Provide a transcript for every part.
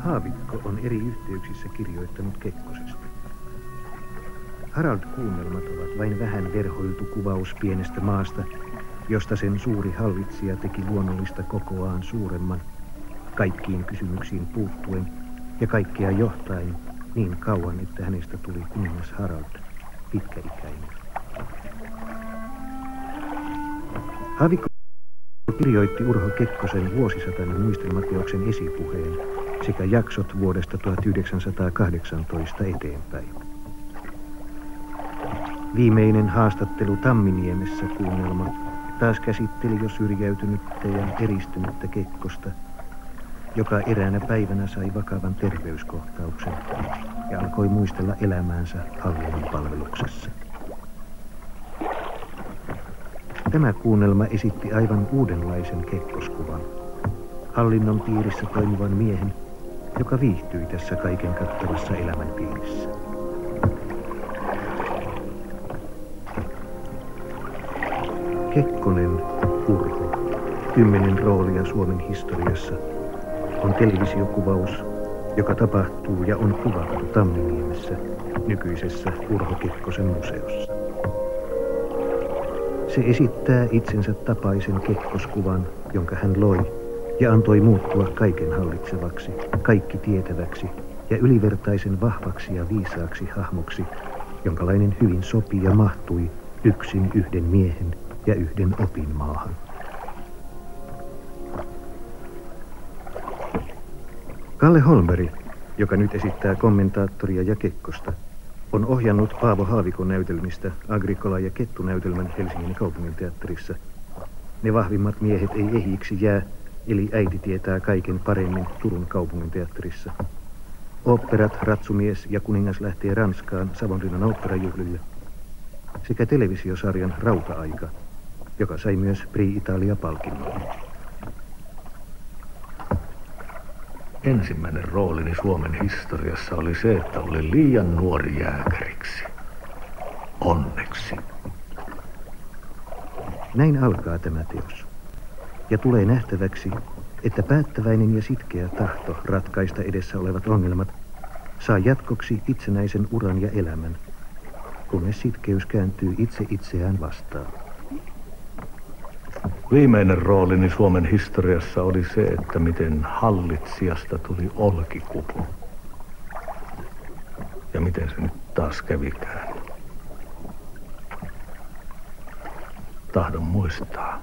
Haavikko on eri yhteyksissä kirjoittanut Kekkosesta. Harald-kuunnelmat ovat vain vähän verhoiltu kuvaus pienestä maasta, josta sen suuri hallitsija teki luonnollista kokoaan suuremman, kaikkiin kysymyksiin puuttuen ja kaikkea johtain niin kauan, että hänestä tuli kuningas Harald, pitkäikäinen. Haavikko kirjoitti Urho Kekkosen vuosisatainen muistelmateoksen esipuheen sekä jaksot vuodesta 1918 eteenpäin. Viimeinen haastattelu Tamminiemessä -kuunnelma taas käsitteli jo syrjäytynyttä ja eristynyttä Kekkosta, joka eräänä päivänä sai vakavan terveyskohtauksen ja alkoi muistella elämäänsä hallinnon palveluksessa. Tämä kuunnelma esitti aivan uudenlaisen Kekkoskuvan, hallinnon piirissä toimivan miehen, joka viihtyi tässä kaiken kattavassa elämänpiirissä. Kekkonen, Urho, 10 roolia Suomen historiassa, on televisiokuvaus, joka tapahtuu ja on kuvattu Tamminiemessä, nykyisessä Urho Kekkosen museossa. Se esittää itsensä tapaisen Kekkoskuvan, jonka hän loi ja antoi muuttua kaiken hallitsevaksi, kaikki tietäväksi ja ylivertaisen vahvaksi ja viisaaksi hahmoksi, jonkalainen hyvin sopii ja mahtui yksin yhden miehen ja yhden opin maahan. Kalle Holmberg, joka nyt esittää kommentaattoria ja Kekkosta, on ohjannut Paavo Haavikon näytelmistä Agricola ja Kettu-näytelmän Helsingin kaupunginteatterissa. Ne vahvimmat miehet ei ehjiksi jää, eli äiti tietää kaiken paremmin Turun kaupunginteatterissa. Oopperat Ratsumies ja kuningas lähtee Ranskaan Savonlinnan oopperajuhlille. Sekä televisiosarjan Rauta-aika, joka sai myös Prix Italia-palkinnon. Ensimmäinen roolini Suomen historiassa oli se, että olin liian nuori jääkäriksi. Onneksi. Näin alkaa tämä teos. Ja tulee nähtäväksi, että päättäväinen ja sitkeä tahto ratkaista edessä olevat ongelmat saa jatkoksi itsenäisen uran ja elämän, kunnes sitkeys kääntyy itse itseään vastaan. Viimeinen roolini Suomen historiassa oli se, että miten hallitsijasta tuli olkikupu. Ja miten se nyt taas kävikään. Tahdon muistaa.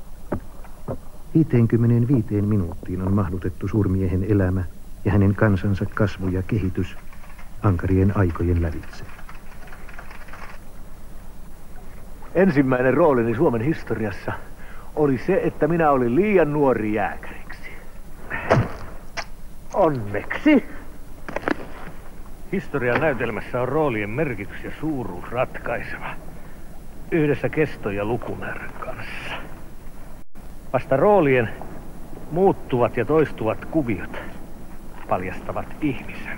55 minuuttiin on mahdutettu suurmiehen elämä ja hänen kansansa kasvu ja kehitys ankarien aikojen lävitse. Ensimmäinen roolini Suomen historiassa oli se, että minä olin liian nuori jääkäriksi. Onneksi. Historian näytelmässä on roolien merkitys ja suuruus ratkaiseva. Yhdessä kesto- ja lukumäärän kanssa. Vasta roolien muuttuvat ja toistuvat kuviot paljastavat ihmisen.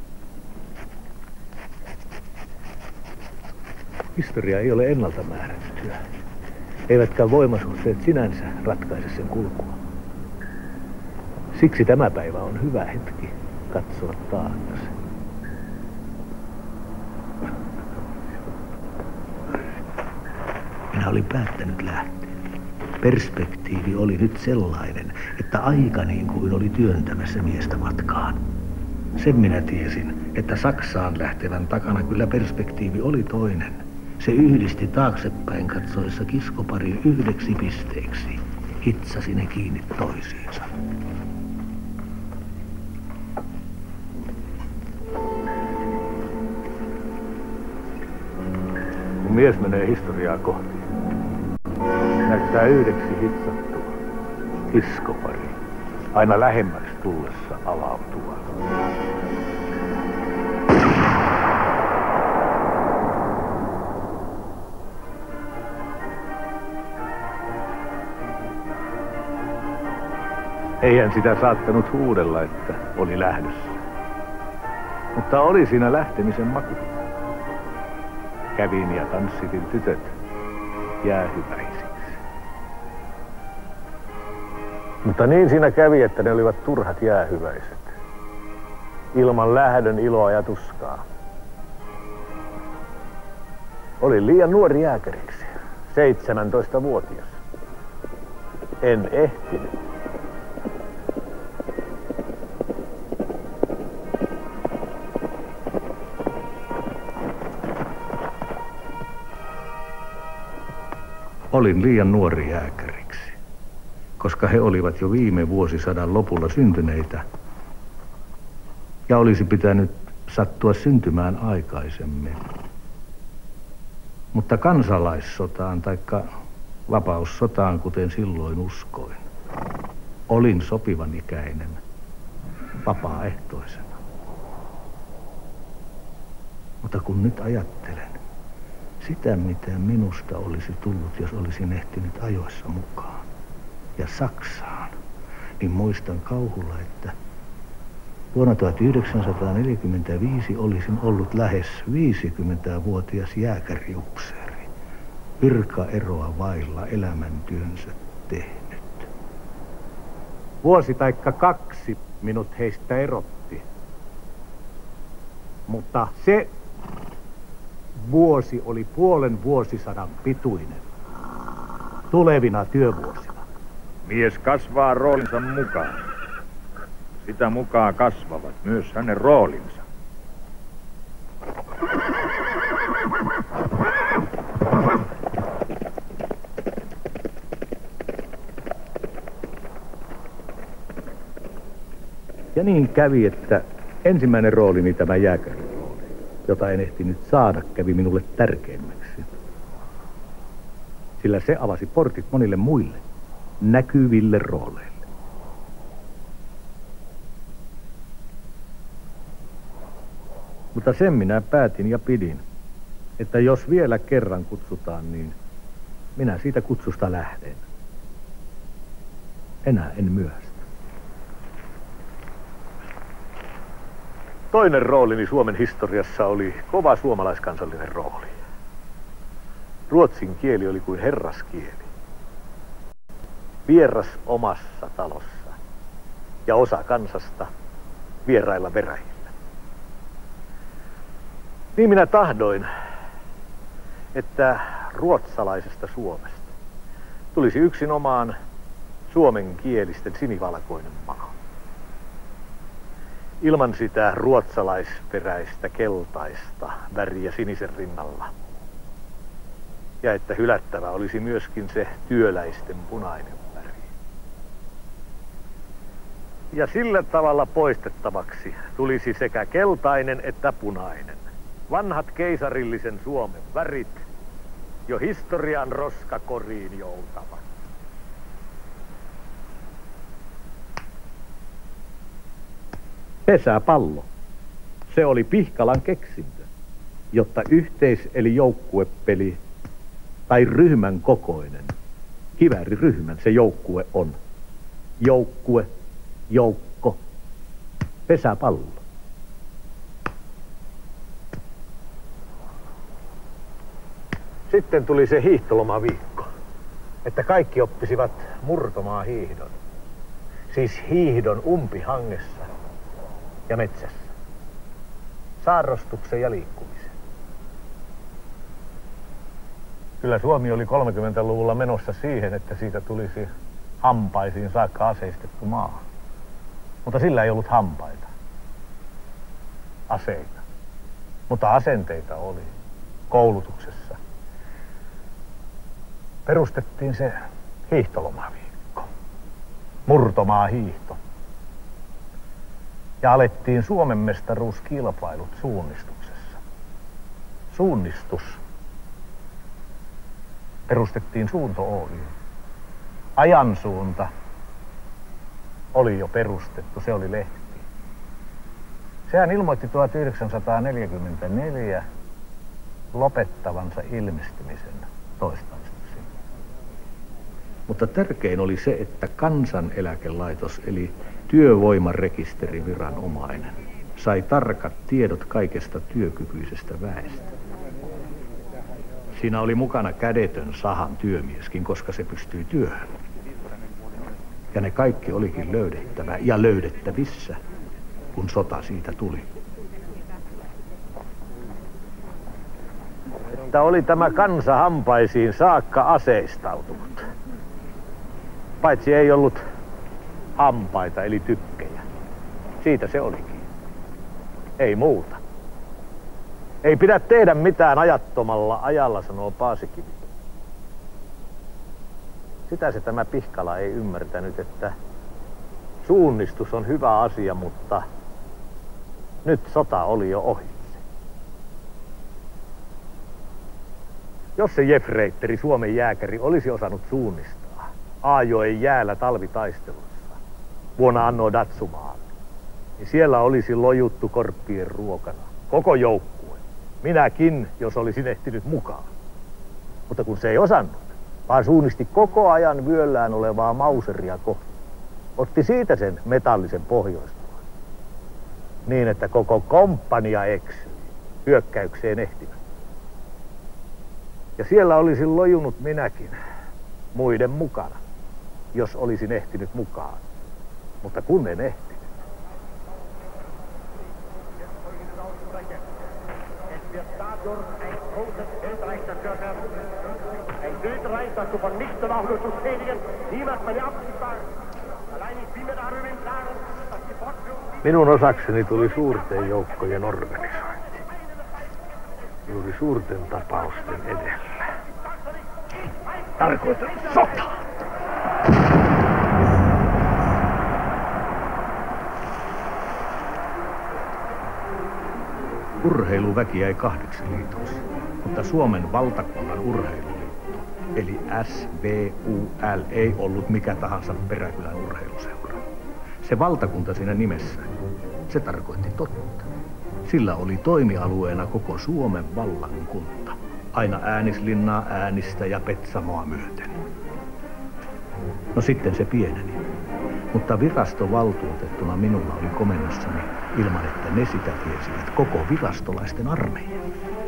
Historia ei ole ennalta määrättyä. Eivätkä voimasuhteet sinänsä ratkaise sen kulkua. Siksi tämä päivä on hyvä hetki katsoa taakse. Minä olin päättänyt lähteä. Perspektiivi oli nyt sellainen, että aika niin kuin oli työntämässä miestä matkaan. Sen minä tiesin, että Saksaan lähtevän takana kyllä perspektiivi oli toinen. Se yhdisti taaksepäin katsoessa kiskoparin yhdeksi pisteeksi. Hitsasi ne kiinni toisiinsa. Kun mies menee historiaa kohti, näyttää yhdeksi hitsattua kiskopari, aina lähemmäksi tullessa avautua. Eihän sitä saattanut huudella, että oli lähdössä. Mutta oli siinä lähtemisen maku. Kävin ja tanssitin tytöt jäähyväisiksi. Mutta niin siinä kävi, että ne olivat turhat jäähyväiset. ilman lähdön iloa ja tuskaa. Olin liian nuori jääkäriksi, 17-vuotias. En ehtinyt. Olin liian nuori jääkäriksi, koska he olivat jo viime vuosisadan lopulla syntyneitä ja olisi pitänyt sattua syntymään aikaisemmin. Mutta kansalaissotaan taikka vapaussotaan, kuten silloin uskoin, olin sopivan ikäinen vapaaehtoisena. Mutta kun nyt ajattelen sitä, mitä minusta olisi tullut, jos olisin ehtinyt ajoissa mukaan ja Saksaan, niin muistan kauhulla, että vuonna 1945 olisin ollut lähes 50-vuotias jääkäriupseeri, virkaeroa vailla elämäntyönsä tehnyt. Vuosi taikka 2 minut heistä erotti. Mutta se vuosi oli puolen vuosisadan pituinen. Tulevina työvuosina. Mies kasvaa roolinsa mukaan. Sitä mukaan kasvavat myös hänen roolinsa. Ja niin kävi, että ensimmäinen roolini, tämä jääkärin rooli, jota en ehtinyt saada, kävi minulle tärkeimmäksi. Sillä se avasi portit monille muille näkyville rooleille. Mutta sen minä päätin ja pidin, että jos vielä kerran kutsutaan, niin minä siitä kutsusta lähden. Enää en myöhästä. Toinen roolini Suomen historiassa oli kova suomalaiskansallinen rooli. Ruotsin kieli oli kuin herraskieli. Vieras omassa talossa ja osa kansasta vierailla veräjillä. Niin minä tahdoin, että ruotsalaisesta Suomesta tulisi yksinomaan suomenkielisten sinivalkoinen maa. Ilman sitä ruotsalaisperäistä keltaista väriä sinisen rinnalla. Ja että hylättävä olisi myöskin se työläisten punainen väri. Ja sillä tavalla poistettavaksi tulisi sekä keltainen että punainen. Vanhat keisarillisen Suomen värit, jo historian roskakoriin joutavat. Pesäpallo. Se oli Pihkalan keksintö, jotta yhteis- eli joukkuepeli tai ryhmän kokoinen, kivääriryhmän se joukkue on. Joukkue, joukko, pesäpallo. Sitten tuli se hiihtolomaviikko, että kaikki oppisivat murtomaa hiihdon. Siis hiihdon umpihangessa ja metsässä. Saarrostuksen ja liikkumisen. Kyllä Suomi oli 30-luvulla menossa siihen, että siitä tulisi hampaisiin saakka aseistettu maa. Mutta sillä ei ollut hampaita. Aseita. Mutta asenteita oli koulutuksessa. Perustettiin se hiihtolomaviikko. Murtomaa hiihto. Ja alettiin Suomen mestaruuskilpailut suunnistuksessa. Suunnistus. Perustettiin Suunto Oy. Ajansuunta oli jo perustettu, se oli lehti. Sehän ilmoitti 1944 lopettavansa ilmestymisen toistaiseksi. Mutta tärkein oli se, että Kansaneläkelaitos eli työvoimarekisteriviranomainen sai tarkat tiedot kaikesta työkykyisestä väestä. Siinä oli mukana kädetön sahan työmieskin, koska se pystyi työhön. Ja ne kaikki olikin löydettävä ja löydettävissä kun sota siitä tuli. Että oli tämä kansa hampaisiin saakka aseistautunut. Paitsi ei ollut hampaita eli tykkejä. Siitä se olikin. Ei muuta. Ei pidä tehdä mitään ajattomalla ajalla, sanoo Paasikivi. Sitä se tämä Pihkala ei ymmärtänyt, että suunnistus on hyvä asia, mutta nyt sota oli jo ohitse. Jos se jefreitteri, Suomen jääkäri, olisi osannut suunnistaa Aajoen jäällä talvitaistelussa vuonna anno Datsumaan, niin siellä olisi lojuttu korppien ruokana koko joukkue. Minäkin, jos olisin ehtinyt mukaan. Mutta kun se ei osannut, vaan suunnisti koko ajan vyöllään olevaa Mauseria kohti. Otti siitä sen metallisen pohjoispuolen. Niin, että koko komppania eksyi hyökkäykseen ehtivät. Ja siellä olisin lojunut minäkin, muiden mukana, jos olisin ehtinyt mukaan. Mutta kun en ehtinyt. Minun osakseni tuli suurten joukkojen organisointi. Juuri suurten tapausten edellä. Tarkoitan sotaa! Urheiluväki jäi 2 liitoksi, mutta Suomen valtakunnan urheiluliitto, eli SVUL, ei ollut mikä tahansa peräkylän urheiluseura. Se valtakunta siinä nimessä, se tarkoitti totta. Sillä oli toimialueena koko Suomen vallankunta, aina Äänislinnaa, Äänistä ja Petsamoa myöten. No sitten se pieneni, mutta virastovaltuutettuna minulla oli komennossani ilman, että ne sitä tiesivät, koko virastolaisten armeija.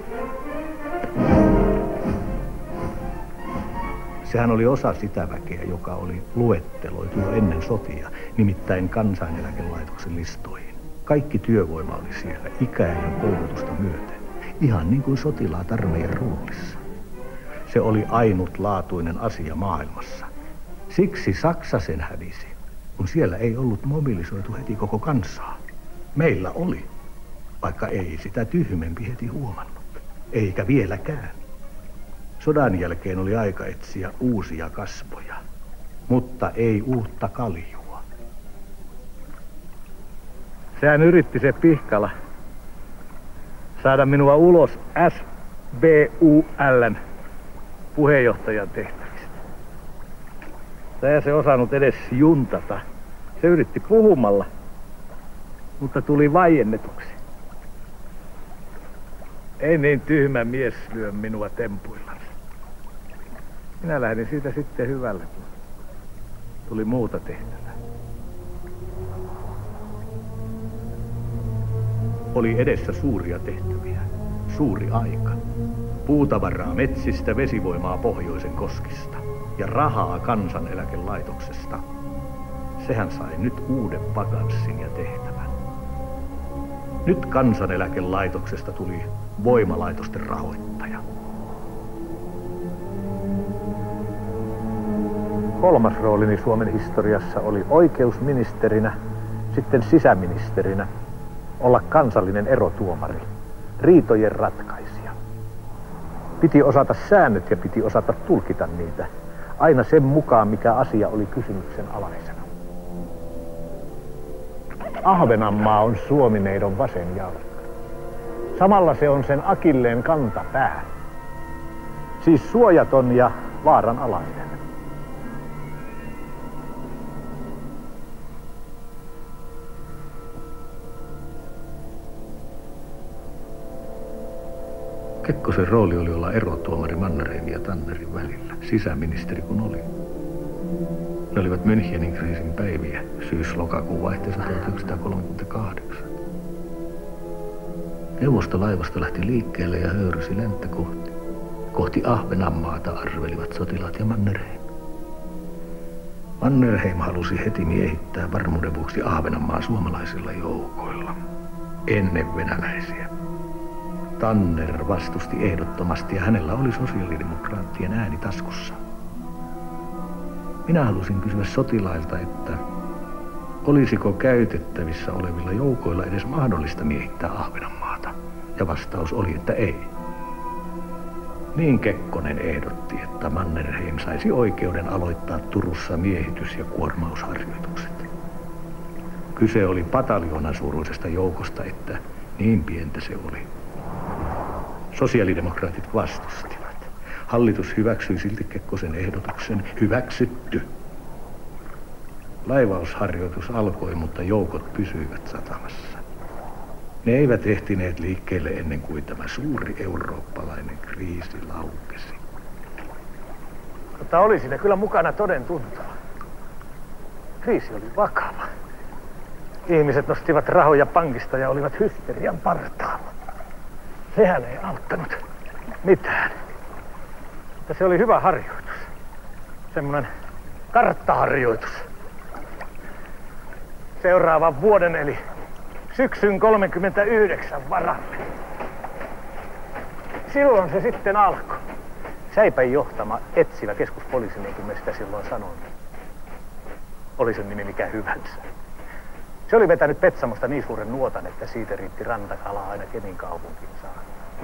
Sehän oli osa sitä väkeä, joka oli luetteloitu jo ennen sotia, nimittäin Kansaneläkelaitoksen listoihin. Kaikki työvoima oli siellä, ikää ja koulutusta myöten, ihan niin kuin sotilaat armeijan roolissa. Se oli ainutlaatuinen asia maailmassa. Siksi Saksa sen hävisi, kun siellä ei ollut mobilisoitu heti koko kansaa. Meillä oli, vaikka ei sitä tyhmempi heti huomannut, eikä vieläkään. Sodan jälkeen oli aika etsiä uusia kasvoja, mutta ei uutta kaljua. Sehän yritti se Pihkala saada minua ulos SVUL:n puheenjohtajan tehtävistä. Ei se osannut edes juntata. Se yritti puhumalla, mutta tuli vaiennetuksi. Ei niin tyhmä mies lyö minua tempuillansa. Minä lähdin siitä sitten hyvällä, kun tuli muuta tehtävää. Oli edessä suuria tehtäviä, suuri aika. Puutavaraa metsistä, vesivoimaa pohjoisen koskista ja rahaa Kansaneläkelaitoksesta. Sehän sai nyt uuden vakanssin ja tehtävän. Nyt Kansaneläkelaitoksesta tuli voimalaitosten rahoittaja. Kolmas roolini Suomen historiassa oli oikeusministerinä, sitten sisäministerinä, olla kansallinen erotuomari, riitojen ratkaisija. Piti osata säännöt ja piti osata tulkita niitä, aina sen mukaan mikä asia oli kysymyksen alaisena. Ahvenanmaa on Suomineidon vasen jalka. Samalla se on sen akilleen kantapää. Siis suojaton ja vaaranalainen. Kekkosen rooli oli olla erotuomari Mannerheimin ja Tannerin välillä, sisäministeri kun oli. Ne olivat Münchenin kriisin päiviä, syys-lokakuun vaihteessa 1938. Neuvostolaivasta lähti liikkeelle ja höyrysi länttä kohti Ahvenanmaata arvelivat sotilaat ja Mannerheim. Mannerheim halusi heti miehittää varmuuden vuoksi Ahvenanmaa suomalaisilla joukoilla, ennen venäläisiä. Tanner vastusti ehdottomasti ja hänellä oli sosiaalidemokraattien ääni taskussa. Minä halusin kysyä sotilailta, että olisiko käytettävissä olevilla joukoilla edes mahdollista miehittää Ahvenanmaata. Ja vastaus oli, että ei. Niin Kekkonen ehdotti, että Mannerheim saisi oikeuden aloittaa Turussa miehitys- ja kuormausharjoitukset. Kyse oli pataljoonan suuruisesta joukosta, että niin pientä se oli. Sosiaalidemokraatit vastustivat. Hallitus hyväksyi silti Kekkosen ehdotuksen. Hyväksytty. Laivausharjoitus alkoi, mutta joukot pysyivät satamassa. Ne eivät ehtineet liikkeelle ennen kuin tämä suuri eurooppalainen kriisi laukesi. Mutta oli siinä kyllä mukana toden tuntoa. Kriisi oli vakava. Ihmiset nostivat rahoja pankista ja olivat hysterian partaalla. Sehän ei auttanut mitään. Mutta se oli hyvä harjoitus. Semmoinen karttaharjoitus. Seuraavan vuoden eli syksyn 39 varalle. Silloin se sitten alkoi. Säipän johtama etsivä keskuspoliisi, niin kuin me sitä silloin sanoimme. Oli sen nimi mikä hyvänsä. Se oli vetänyt Petsamosta niin suuren nuotan, että siitä riitti rantakalaa aina Kemin kaupunkiin saakka.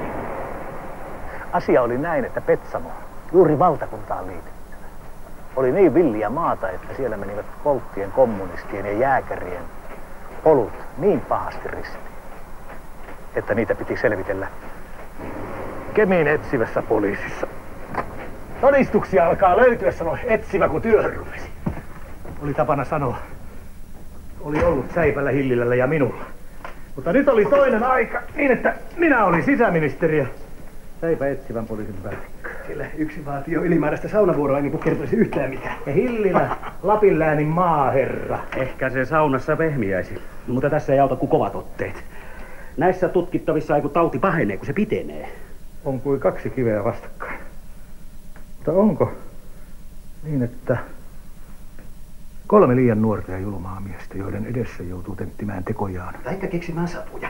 Asia oli näin, että Petsamo, juuri valtakuntaan liitettynä, oli niin villiä maata, että siellä menivät kolttien, kommunistien ja jääkärien polut niin pahasti ristiin, että niitä piti selvitellä Kemin etsivässä poliisissa. Todistuksia alkaa löytyä, sanoi etsivä, kun työhön rupesi. Oli tapana sanoa. Oli ollut Säipällä, Hillilällä ja minulla. Mutta nyt oli toinen aika, niin että minä olin sisäministeri ja Säipä etsivän poliisin päällikkö. Sillä yksi vaatii jo ylimääräistä saunavuoroa, niin kuin kertoisi yhtään mitään. Ja Hillilä, Lapin läänin maaherra. Ehkä se saunassa pehmiäisi. No, mutta tässä ei auta kuin kovat otteet. Näissä tutkittavissa ei kun tauti pahenee, kun se pitenee. On kuin kaksi kiveä vastakkain. Mutta onko niin, että 3 liian nuorta ja julmaa miestä, joiden edessä joutuu temptimään tekojaan? Taikka keksimään satuja.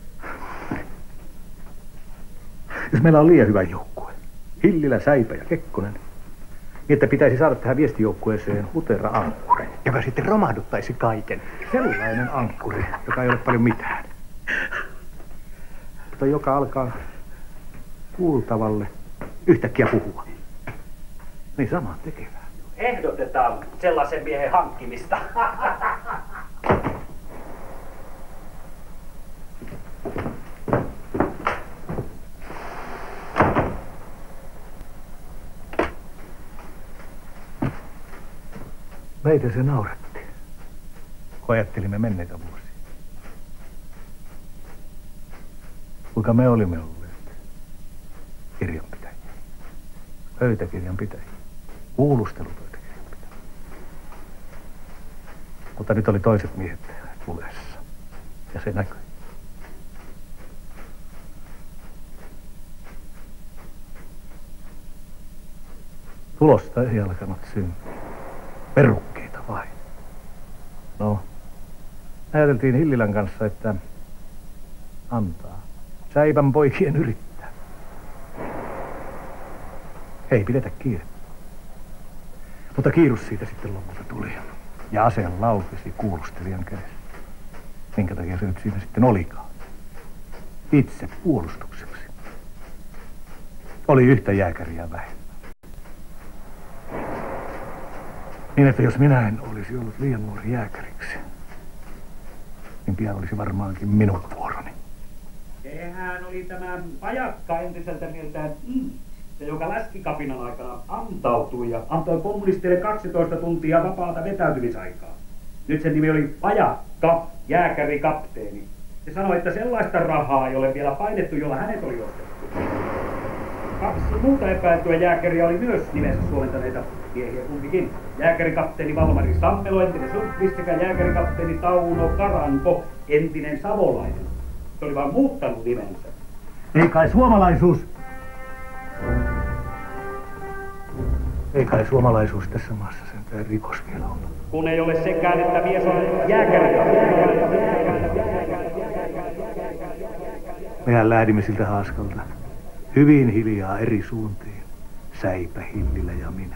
Jos meillä on liian hyvä joukkue, Hillilä, Säipä ja Kekkonen, niin että pitäisi saada tähän viestijoukkueeseen Hutera-ankkuri. Joka sitten romahduttaisi kaiken. Sellainen ankkuri, joka ei ole paljon mitään. Mutta joka alkaa kuultavalle yhtäkkiä puhua. Niin samaan tekevää. Ehdotetaan sellaisen miehen hankkimista. Meitä se nauratti, kun ajattelimme menneitä vuosia. Kuinka me olimme olleet kirjanpitäjiä, pöytäkirjanpitäjiä, kuulustelupöytäkirjanpitäjiä. Mutta nyt oli toiset miehet tulessa, ja se näkyi. Tulosta ei alkanut syntyä. Perukkeita vain. No, ajateltiin Hillilän kanssa, että antaa Säipän poikien yrittää. Ei pidetä kiire. Mutta kiirus siitä sitten lopulta tuli. Ja ase laukesi kuulustelijan kädessä. Minkä takia se nyt siinä sitten olikaan? Itse puolustukseksi. Oli yhtä jääkäriä vähemmän. Niin, että jos minä en olisi ollut liian nuori jääkäriksi, niin pian olisi varmaankin minun vuoroni. Sehän oli tämä pajakka entiseltä mieltään, se joka läskikapinan aikana antautui ja antoi kommunisteille 12 tuntia vapaata vetäytymisaikaa. Nyt sen nimi oli Pajakka, jääkärikapteeni. Se sanoi, että sellaista rahaa ei ole vielä painettu, jolla hänet oli ostettu. 2 muuta epäiltyä jääkäriä oli myös nimensä suomentaneita miehiä kumpikin. Jääkärikapteeni Valmari Sammelo, entinen Sundqvist, sekä jääkärikapteeni Tauno Karanko, entinen savolainen. Se oli vaan muuttanut nimensä. Ei kai suomalaisuus Ei kai suomalaisuus tässä maassa sentään rikos vielä ole. Kun ei ole sekään, että mies on jääkäri. Mehän lähdimme siltä haaskalta. Hyvin hiljaa eri suuntiin. Säipä, Hillilä ja minä.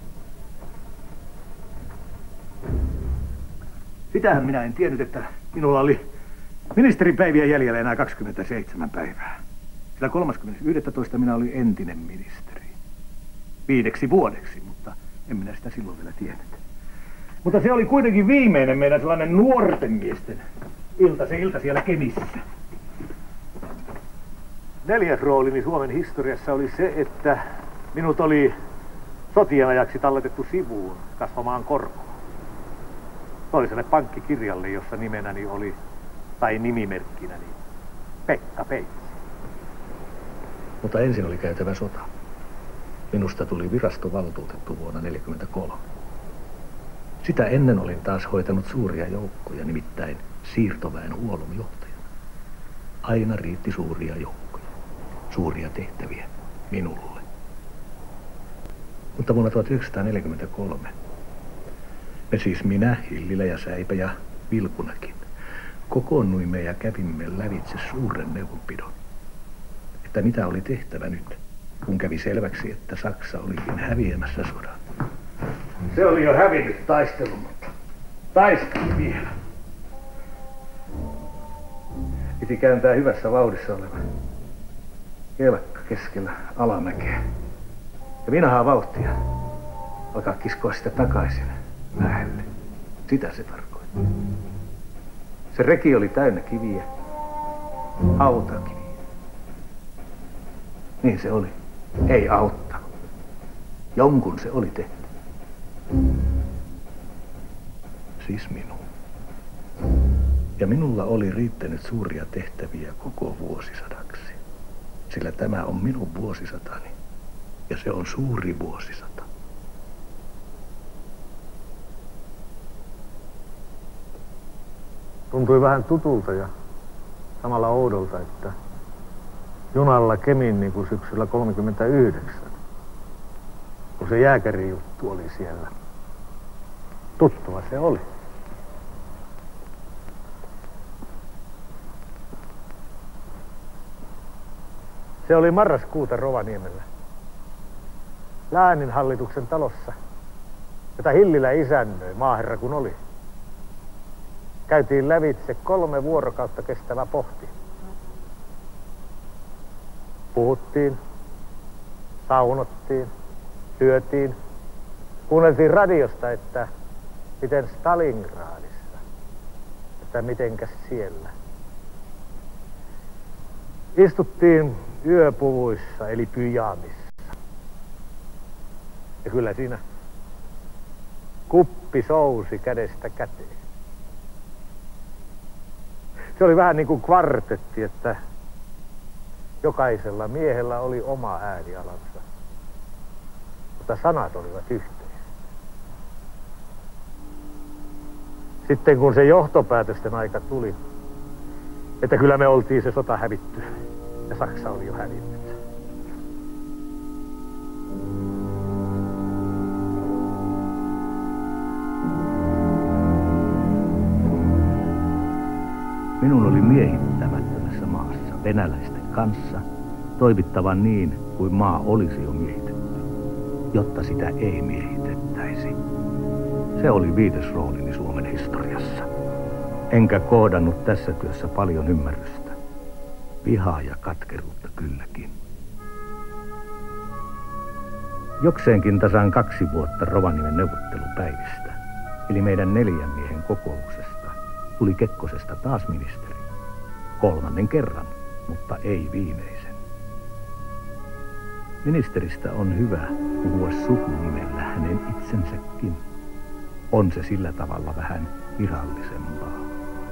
Sitähän minä en tiennyt, että minulla oli ministeripäiviä jäljellä enää 27 päivää. Sillä 30.11. minä olin entinen ministeri. 5 vuodeksi, mutta en minä sitä silloin vielä tiennyt. Mutta se oli kuitenkin viimeinen meidän sellainen nuorten miesten ilta siellä Kemissä. 4. roolini Suomen historiassa oli se, että minut oli sotien ajaksi talletettu sivuun kasvamaan korkoa. Toiselle pankkikirjalle, jossa nimenäni oli, tai nimimerkkinäni, Pekka Peitsi. Mutta ensin oli käytävä sota. Minusta tuli virastovaltuutettu vuonna 1943. Sitä ennen olin taas hoitanut suuria joukkoja, nimittäin siirtoväen huollon johtajana. Aina riitti suuria joukkoja, suuria tehtäviä minulle. Mutta vuonna 1943 me siis minä, Hillilä ja Säipä ja Vilkunakin kokoonnuimme ja kävimme lävitse suuren neuvonpidon, että mitä oli tehtävä nyt, kun kävi selväksi, että Saksa olikin häviämässä sodan. Se oli jo hävinnyt taistelu, mutta taisteli vielä. Piti kääntää hyvässä vauhdissa oleva kelkka keskellä alamäkeä. Ja minähän vauhtia alkaa kiskoa sitä takaisin lähelle. Sitä se tarkoitti. Se reki oli täynnä kiviä, hautakiviä. Niin se oli. Ei auttanut. Jonkun se oli tehty. Siis minun. Ja minulla oli riittänyt suuria tehtäviä koko vuosisadaksi. Sillä tämä on minun vuosisatani. Ja se on suuri vuosisata. Tuntui vähän tutulta ja samalla oudolta, että junalla Kemiin niin kuin syksyllä 1939, kun se jääkärijuttu oli siellä. Tuttua se oli. Se oli marraskuuta Rovaniemellä. Lääninhallituksen talossa, jota Hillilä isännöi, maaherra kun oli. Käytiin lävitse 3 vuorokautta kestävä pohti. Puhuttiin, saunottiin, syötiin, kuunneltiin radiosta, että miten Stalingradissa, että mitenkäs siellä. Istuttiin yöpuvuissa eli pyjaamissa. Ja kyllä siinä kuppi sousi kädestä käteen. Se oli vähän niin kuin kvartetti, että jokaisella miehellä oli oma äänialansa, mutta sanat olivat yhteisiä. Sitten kun se johtopäätösten aika tuli, että kyllä me oltiin se sota hävitty ja Saksa oli jo hävinnyt. Minun oli miehittämättömässä maassa venäläisten kanssa toimittava niin, kuin maa olisi jo miehitetty, jotta sitä ei miehitettäisi. Se oli 5. roolini Suomen historiassa. Enkä kohdannut tässä työssä paljon ymmärrystä. Vihaa ja katkeruutta kylläkin. Jokseenkin tasan 2 vuotta Rovaniemen neuvottelupäivistä, eli meidän 4 miehen kokouksesta, tuli Kekkosesta taas ministeri. 3. kerran, mutta ei viimeisen. Ministeristä on hyvä puhua sukunimellä hänen itsensäkin. On se sillä tavalla vähän virallisempaa.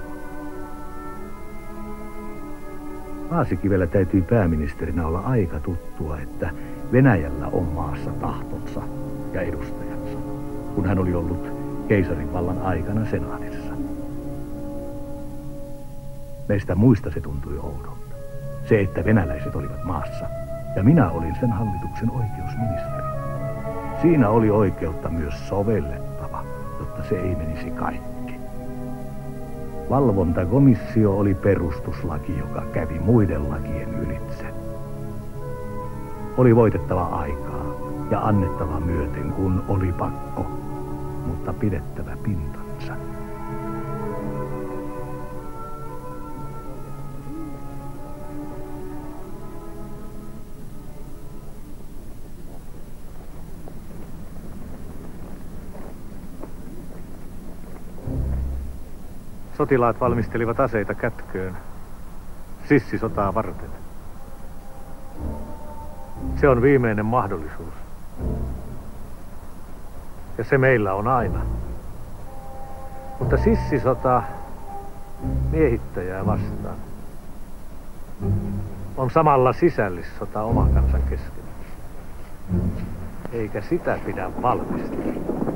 Paasikivellä täytyy pääministerinä olla aika tuttua, että Venäjällä on maassa tahtonsa ja edustajansa, kun hän oli ollut keisarin vallan aikana senaatissa. Meistä muista se tuntui oudolta. Se, että venäläiset olivat maassa ja minä olin sen hallituksen oikeusministeri. Siinä oli oikeutta myös sovellettava, jotta se ei menisi kaikki. Valvontakomissio oli perustuslaki, joka kävi muiden lakien ylitse. Oli voitettava aikaa ja annettava myöten, kun oli pakko, mutta pidettävä pintansa. Sotilaat valmistelivat aseita kätköön sissisotaa varten. Se on viimeinen mahdollisuus. Ja se meillä on aina. Mutta sissisota miehittäjää vastaan on samalla sisällissota oman kansan kesken. Eikä sitä pidä valmistella.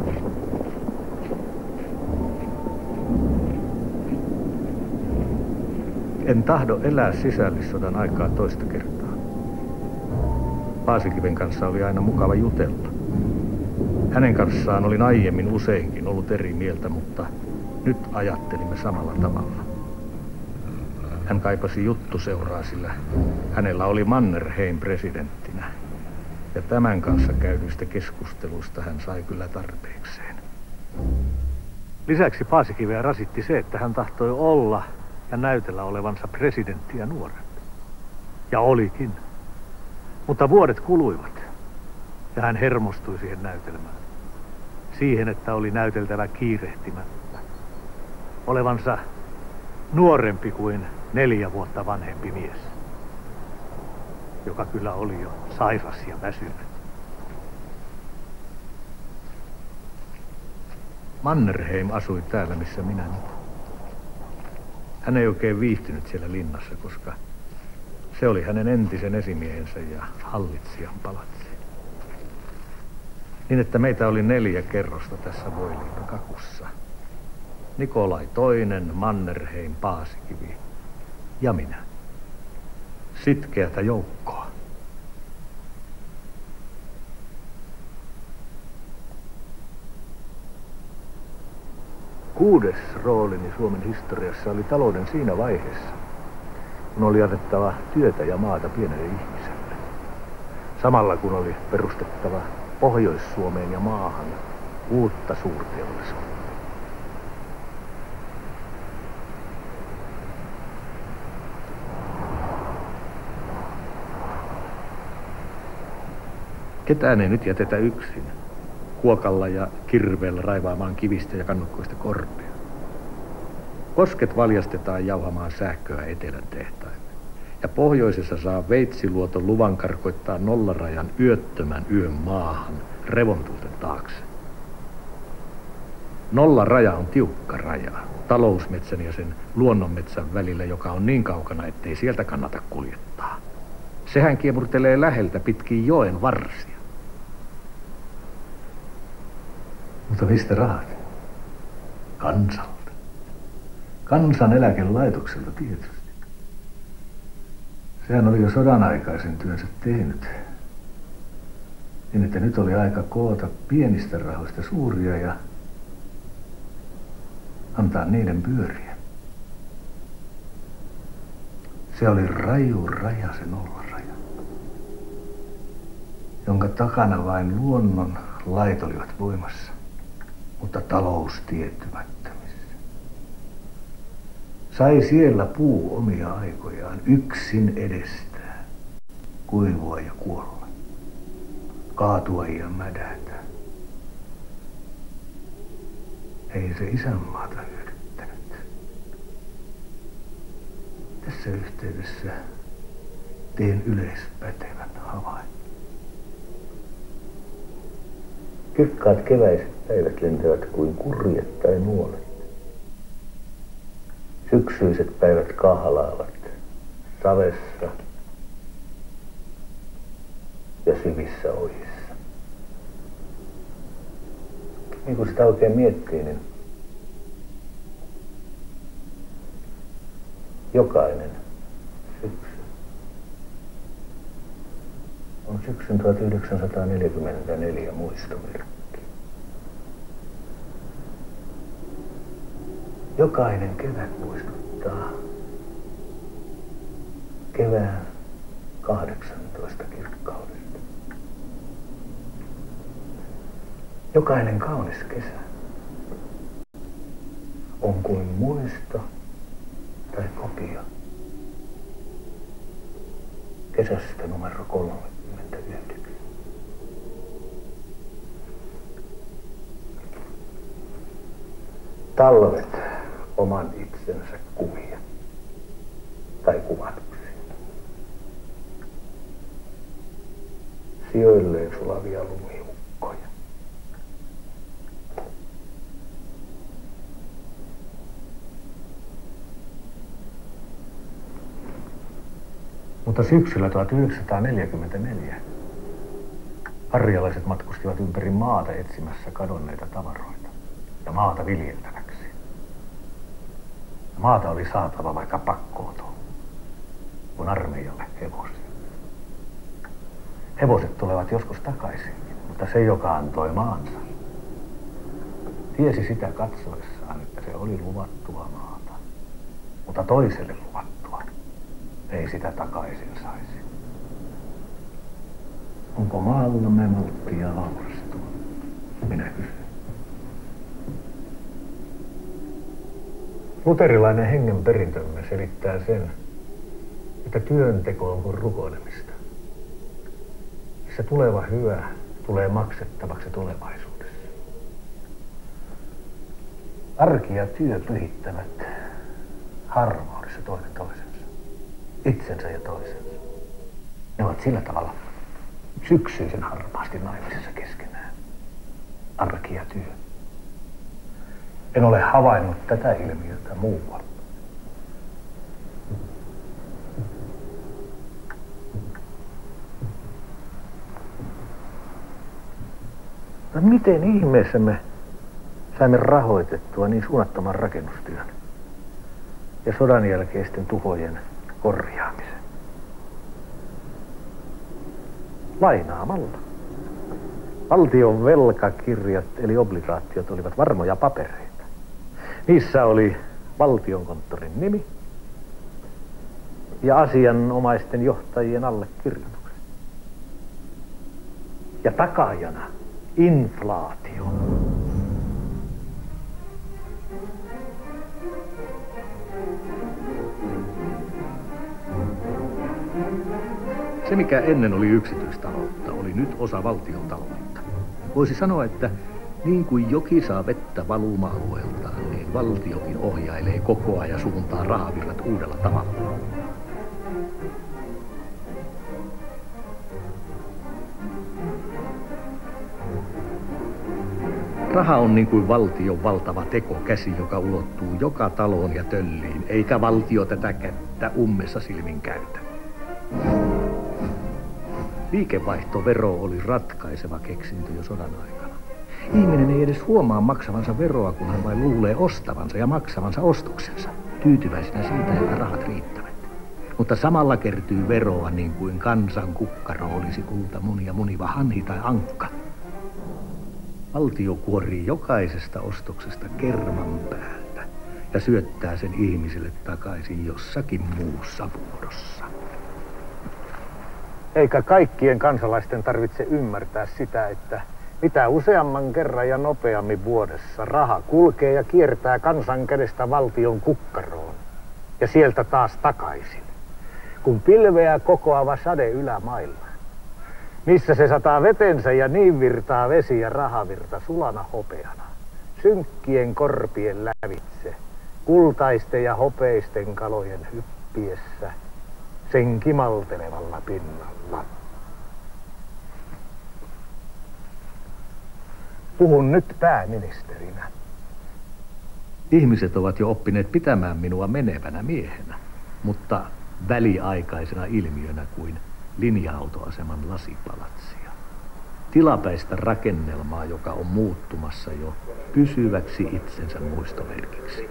En tahdo elää sisällissodan aikaa toista kertaa. Paasikiven kanssa oli aina mukava jutella. Hänen kanssaan olin aiemmin useinkin ollut eri mieltä, mutta nyt ajattelimme samalla tavalla. Hän kaipasi juttuseuraa, sillä hänellä oli Mannerheim presidenttinä. Ja tämän kanssa käydyistä keskusteluista hän sai kyllä tarpeekseen. Lisäksi Paasikiveä rasitti se, että hän tahtoi olla ja näytellä olevansa presidenttiä nuorempi. Ja olikin. Mutta vuodet kuluivat ja hän hermostui siihen näytelmään. Siihen, että oli näyteltävä kiirehtimättä. Olevansa nuorempi kuin 4 vuotta vanhempi mies. Joka kyllä oli jo sairas ja väsynyt. Mannerheim asui täällä, missä minä nyt. Hän ei oikein viihtynyt siellä linnassa, koska se oli hänen entisen esimiehensä ja hallitsijan palatsi. Niin, että meitä oli 4 kerrosta tässä voileipä-kakussa. Nikolai II, Mannerheim, Paasikivi ja minä. Sitkeätä joukkoa. Kuudes roolini Suomen historiassa oli talouden siinä vaiheessa, kun oli annettava työtä ja maata pienelle ihmiselle. Samalla kun oli perustettava Pohjois-Suomeen ja maahan uutta suurteollisuutta. Ketään ei nyt jätetä yksin. Kuokalla ja kirveellä raivaamaan kivistä ja kannukkoista korpea. Kosket valjastetaan jauhamaan sähköä etelän tehtaille. Ja pohjoisessa saa Veitsiluoton luvan karkoittaa nollarajan yöttömän yön maahan revontulten taakse. Nollaraja on tiukka raja talousmetsän ja sen luonnonmetsän välillä, joka on niin kaukana, ettei sieltä kannata kuljettaa. Sehän kiemurtelee läheltä pitkin joen varsia. Mutta mistä rahat? Kansalta. Kansaneläkelaitokselta tietysti. Sehän oli jo sodan aikaisen työnsä tehnyt. Niin, että nyt oli aika koota pienistä rahoista suuria ja antaa niiden pyöriä. Se oli raju raja, se nollaraja, jonka takana vain luonnon lait olivat voimassa, mutta talous tiettymättömissä. Sai siellä puu omia aikojaan yksin edestään, kuivua ja kuolla, kaatua ja mädätä. Ei se isänmaata hyödyttänyt. Tässä yhteydessä teen yleispätevän havainnon. Kirkkaat keväiset päivät lentävät kuin kurjet tai nuolet. Syksyiset päivät kahlaavat savessa ja syvissä ojissa. Niin kun sitä oikein miettii, niin jokainen syksy on syksyn 1944 muistomerkki. Jokainen kevät muistuttaa kevään 18 kirkkaudesta. Jokainen kaunis kesä on kuin muisto tai kopio kesästä numero 39. Talvet oman itsensä kuvia tai kuvatuksia. Sijoilleen sulavia lumiukkoja. Mutta syksyllä 1944 harjalaiset matkustivat ympäri maata etsimässä kadonneita tavaroita ja maata viljeltäväksi. Maata oli saatava vaikka pakkootoon, kun armeijalle hevosia. Hevoset tulevat joskus takaisin, mutta se, joka antoi maansa, tiesi sitä katsoessaan, että se oli luvattua maata, mutta toiselle luvattua ei sitä takaisin saisi. Onko maallamme malttia vaurastua? Minä kysyn. Luterilainen hengen perintömme selittää sen, että työnteko on kuin rukoilemista. Se tuleva hyvä tulee maksettavaksi tulevaisuudessa. Arki ja työ pyhittävät harmoudessa toinen toisensa, itsensä ja toisensa. Ne ovat sillä tavalla syksyisen harmaasti naimisessa keskenään. Arki ja työ. En ole havainnut tätä ilmiötä muualla. No miten ihmeessä me saimme rahoitettua niin suunnattoman rakennustyön ja sodan jälkeisten tuhojen korjaamisen? Lainaamalla. Valtion velkakirjat eli obligaatiot olivat varmoja papereita. Niissä oli valtionkonttorin nimi ja asianomaisten johtajien allekirjoitukset. Ja takaajana inflaatio. Se, mikä ennen oli yksityistaloutta, oli nyt osa valtion taloutta. Voisi sanoa, että niin kuin joki saa vettä valuma-alueeltaan, niin valtiokin ohjailee koko ajan suuntaan rahavirrat uudella tavalla. Raha on niin kuin valtion valtava tekokäsi, joka ulottuu joka taloon ja tölliin, eikä valtio tätä kättä ummessa silmin käytä. Liikevaihtovero oli ratkaiseva keksintö jo sodan aikana. Ihminen ei edes huomaa maksavansa veroa, kun hän vain luulee ostavansa ja maksavansa ostoksensa, tyytyväisenä siitä, että rahat riittävät. Mutta samalla kertyy veroa niin kuin kansan kukkaro olisi kultamuni ja muniva hanhi tai ankka. Valtio kuorii jokaisesta ostoksesta kerman päältä ja syöttää sen ihmiselle takaisin jossakin muussa muodossa. Eikä kaikkien kansalaisten tarvitse ymmärtää sitä, että mitä useamman kerran ja nopeammin vuodessa raha kulkee ja kiertää kansan kädestä valtion kukkaroon ja sieltä taas takaisin, kun pilveä kokoava sade ylämailla, missä se sataa vetensä ja niin virtaa vesi ja rahavirta sulana hopeana, synkkien korpien lävitse, kultaisten ja hopeisten kalojen hyppiessä, sen kimaltelevalla pinnalla. Puhun nyt pääministerinä. Ihmiset ovat jo oppineet pitämään minua menevänä miehenä, mutta väliaikaisena ilmiönä kuin linja-autoaseman lasipalatsia. Tilapäistä rakennelmaa, joka on muuttumassa jo pysyväksi itsensä muistomerkiksi.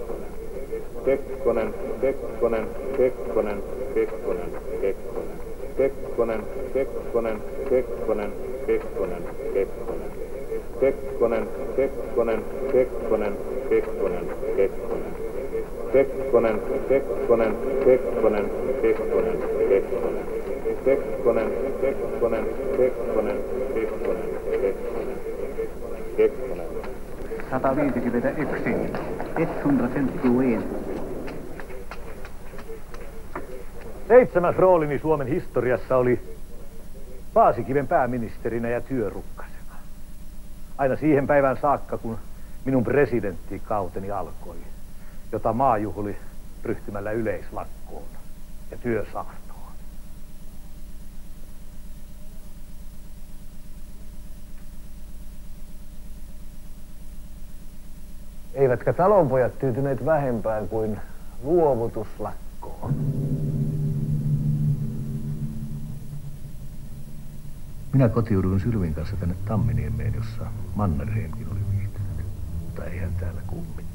Kekkonen. Kekkonen, Kekkonen, Kekkonen, Kekkonen, Kekkonen. Kekkonen, Kekkonen, Kekkonen, Kekkonen, Kekkonen. Kekkonen, Kekkonen, Kekkonen, Kekkonen, Kekkonen. Kekkonen, Kekkonen, Kekkonen, Kekkonen, Kekkonen. Kekkonen. 151. 151. 7. roolini Suomen historiassa oli Paasikiven pääministerinä ja työrukkasena. Aina siihen päivään saakka, kun minun presidenttikauteni alkoi, jota maa juhli ryhtymällä yleislakkoon ja työsaartoon. Eivätkä talonpojat tyytyneet vähempään kuin luovutuslakkoon. Minä kotiuduin Sylvin kanssa tänne Tamminiemeen, jossa Mannerheimkin oli viihtynyt, mutta eihän täällä kummittanut.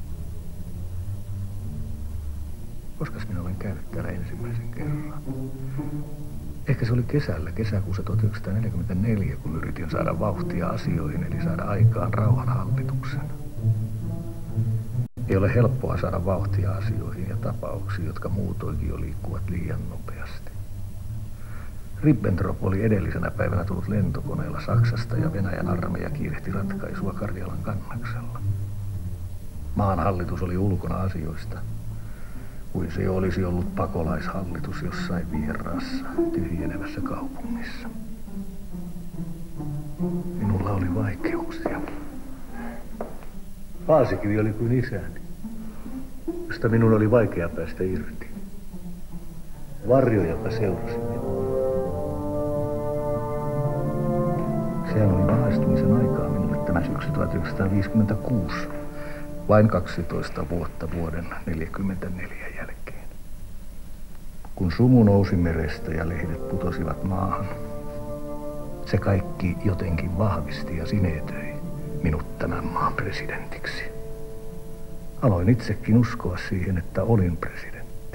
Koskas minä olen käynyt täällä ensimmäisen kerran? Ehkä se oli kesäkuussa 1944, kun yritin saada vauhtia asioihin, eli saada aikaan rauhanhallituksen. Ei ole helppoa saada vauhtia asioihin ja tapauksiin, jotka muutoinkin jo liikkuvat liian nopeasti. Ribbentrop oli edellisenä päivänä tullut lentokoneella Saksasta ja Venäjän armeija kiirehti ratkaisua Karjalan kannaksella. Maan hallitus oli ulkona asioista, kuin se olisi ollut pakolaishallitus jossain vieraassa, tyhjenevässä kaupungissa. Minulla oli vaikeuksia. Paasikivi oli kuin isäni, josta minun oli vaikea päästä irti. Varjo, joka seurasi minua. Sehän oli valaistumisen aikaa minulle tämä syksy 1956, vain 12 vuotta vuoden 1944 jälkeen. Kun sumu nousi merestä ja lehdet putosivat maahan, se kaikki jotenkin vahvisti ja sinetöi minut tämän maan presidentiksi. Aloin itsekin uskoa siihen, että olin presidentti.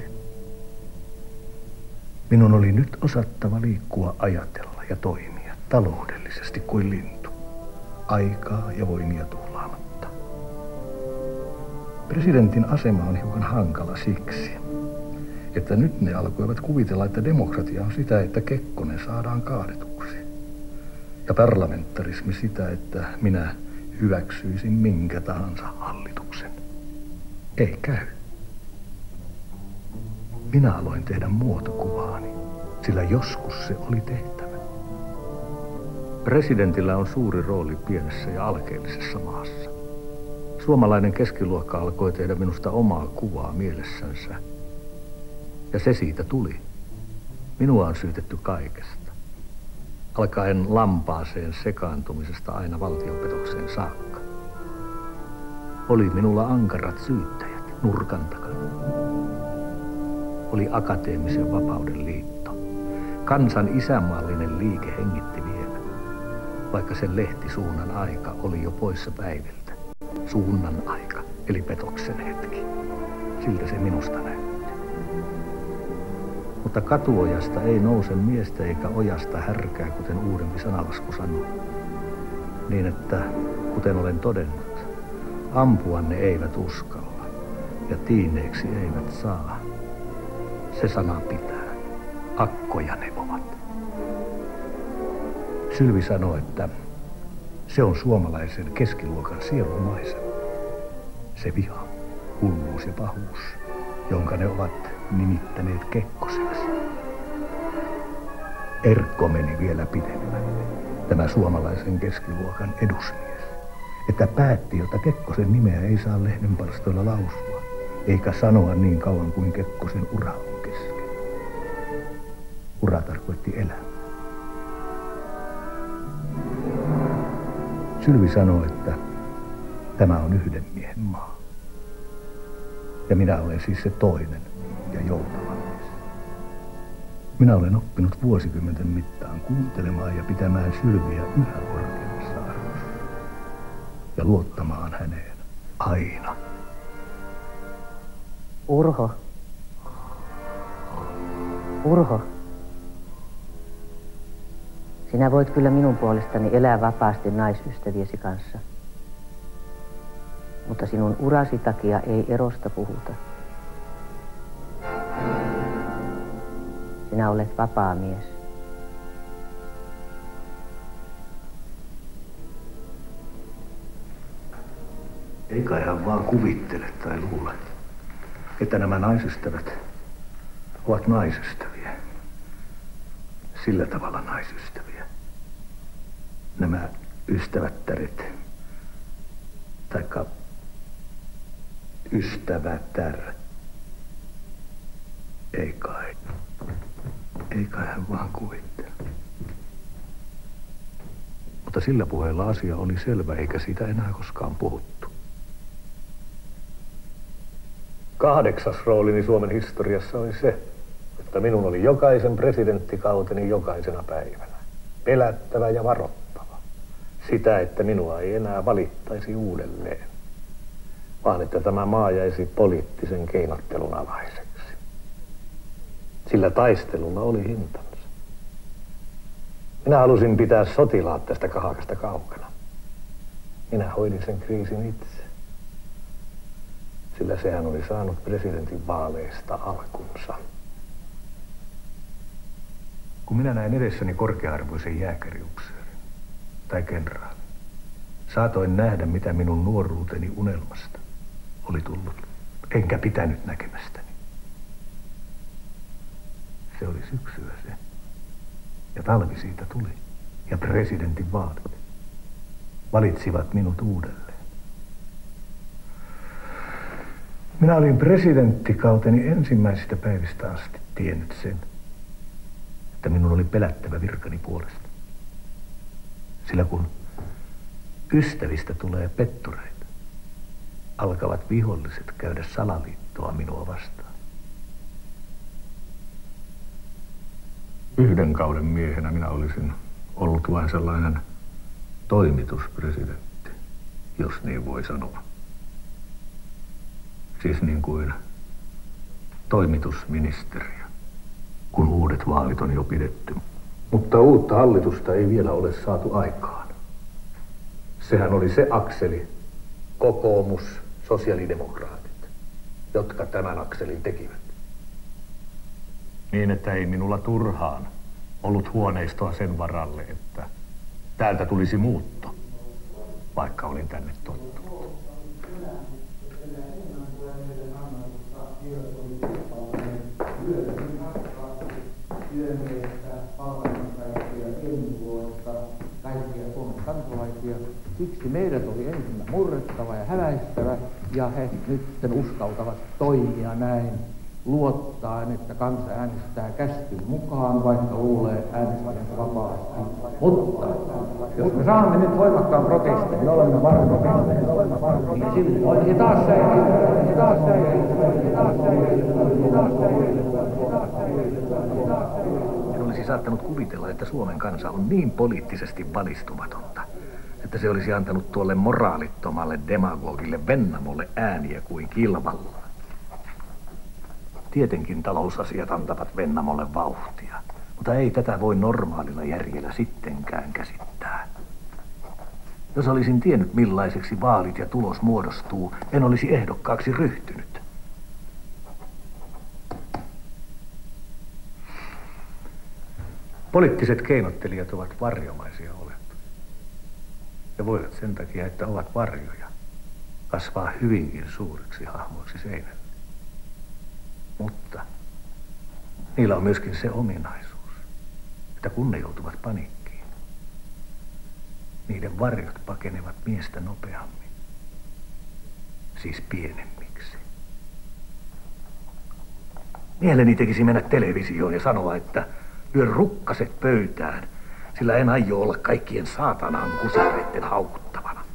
Minun oli nyt osattava liikkua, ajatella ja toimia taloudellisesti kuin lintu, aikaa ja voimia tuhlaamatta. Presidentin asema on hiukan hankala siksi, että nyt ne alkoivat kuvitella, että demokratia on sitä, että Kekkonen saadaan kaadetuksi. Ja parlamentarismi sitä, että minä hyväksyisin minkä tahansa hallituksen. Ei käy. Minä aloin tehdä muotokuvaani, sillä joskus se oli tehtävä. Presidentillä on suuri rooli pienessä ja alkeellisessa maassa. Suomalainen keskiluokka alkoi tehdä minusta omaa kuvaa mielessänsä. Ja se siitä tuli. Minua on syytetty kaikesta. Alkaen lampaaseen sekaantumisesta aina valtionpetokseen saakka. Oli minulla ankarat syyttäjät nurkan takana. Oli akateemisen vapauden liitto. Kansan isänmaallinen liike hengitti vielä, vaikka sen lehti Suunnan aika oli jo poissa päiviltä. Suunnan aika, eli petoksen hetki. Siltä se minusta näytti. Mutta katuojasta ei nouse miestä eikä ojasta härkää, kuten uudempi sanalasku sanoo. Niin että, kuten olen todennut, ampua ne eivät uskalla ja tiineeksi eivät saa. Se sana pitää. Akkoja ne ovat. Sylvi sanoi, että se on suomalaisen keskiluokan sielumaisema. Se viha, hulluus ja pahuus, jonka ne ovat nimittäneet Kekkoseksi. Erkko meni vielä pidemmälle, tämä suomalaisen keskiluokan edusmies, että päätti, jota Kekkosen nimeä ei saa lehden palstoilla lausua, eikä sanoa niin kauan kuin Kekkosen ura on kesken. Ura tarkoitti elämää. Sylvi sanoi, että tämä on yhden miehen maa. Ja minä olen siis se toinen ja joutava mies. Minä olen oppinut vuosikymmenten mittaan kuuntelemaan ja pitämään Sylviä yhä korkeammassa arvossa. Ja luottamaan häneen aina. Urho. Urho. Sinä voit kyllä minun puolestani elää vapaasti naisystäviesi kanssa. Mutta sinun urasi takia ei erosta puhuta. Sinä olet vapaa mies. Ei kai hän vaan kuvittele tai luule, että nämä naisystävät ovat naisystäviä. Sillä tavalla naisystäviä. Nämä ystävättäret, taikka ystävätär. Ei kai. Ei kai hän vaan kuvittele. Mutta sillä puheella asia oli selvä, eikä siitä enää koskaan puhuttu. 8. roolini Suomen historiassa oli se, että minun oli jokaisen presidenttikauteni jokaisena päivänä pelättävä ja varoittava. Sitä, että minua ei enää valittaisi uudelleen, vaan että tämä maa jäisi poliittisen keinottelun alaiseksi. Sillä taistelulla oli hintansa. Minä halusin pitää sotilaat tästä kahakasta kaukana. Minä hoidin sen kriisin itse. Sillä sehän oli saanut presidentin vaaleista alkunsa. Kun minä näin edessäni korkea-arvoisen jääkäriupseerin tai kenraalin, saatoin nähdä, mitä minun nuoruuteni unelmasta oli tullut, enkä pitänyt näkemästäni. Se oli syksyä se. Ja talvi siitä tuli. Ja presidentin vaalit valitsivat minut uudelleen. Minä olin presidenttikauteni ensimmäisistä päivistä asti tiennyt sen, että minun oli pelättävä virkani puolesta. Sillä kun ystävistä tulee pettureita, alkavat viholliset käydä salaliittoa minua vastaan. Yhden kauden miehenä minä olisin ollut vain sellainen toimituspresidentti, jos niin voi sanoa. Siis niin kuin toimitusministeriö, kun uudet vaalit on jo pidetty. Mutta uutta hallitusta ei vielä ole saatu aikaan. Sehän oli se akseli, kokoomus, sosiaalidemokraatit, jotka tämän akselin tekivät. Niin, että ei minulla turhaan ollut huoneistoa sen varalle, että täältä tulisi muutto, vaikka olin tänne tottunut. Kaikkia Suomen kansalaisia. Siksi meidät oli ensin murrettava ja häväistävä, ja he nyt uskaltavat toimia näin, luottaen, että kansa äänestää käskyn mukaan, vaikka luulee äänestäjänsä vapaasti. Mutta jos me saamme nyt voimakkaan protestin, me olemme varmoja, niin silloin he taas säilyvät, En olisi saattanut kuvitella, että Suomen kansa on niin poliittisesti valistumatonta, että se olisi antanut tuolle moraalittomalle demagogille Vennamolle ääniä kuin kilvalla. Tietenkin talousasiat antavat Vennamolle vauhtia, mutta ei tätä voi normaalilla järjellä sittenkään käsittää. Jos olisin tiennyt, millaiseksi vaalit ja tulos muodostuu, en olisi ehdokkaaksi ryhtynyt. Poliittiset keinottelijat ovat varjomaisia olentoja. Ja voivat sen takia, että ovat varjoja, kasvaa hyvinkin suuriksi hahmoiksi seinälle. Mutta niillä on myöskin se ominaisuus, että kun ne joutuvat paniikkiin, niiden varjot pakenevat miestä nopeammin, siis pienemmiksi. Mieleni tekisi mennä televisioon ja sanoa, että lyö rukkaset pöytään, sillä en aio olla kaikkien saatanan kusareitten haukuttavana.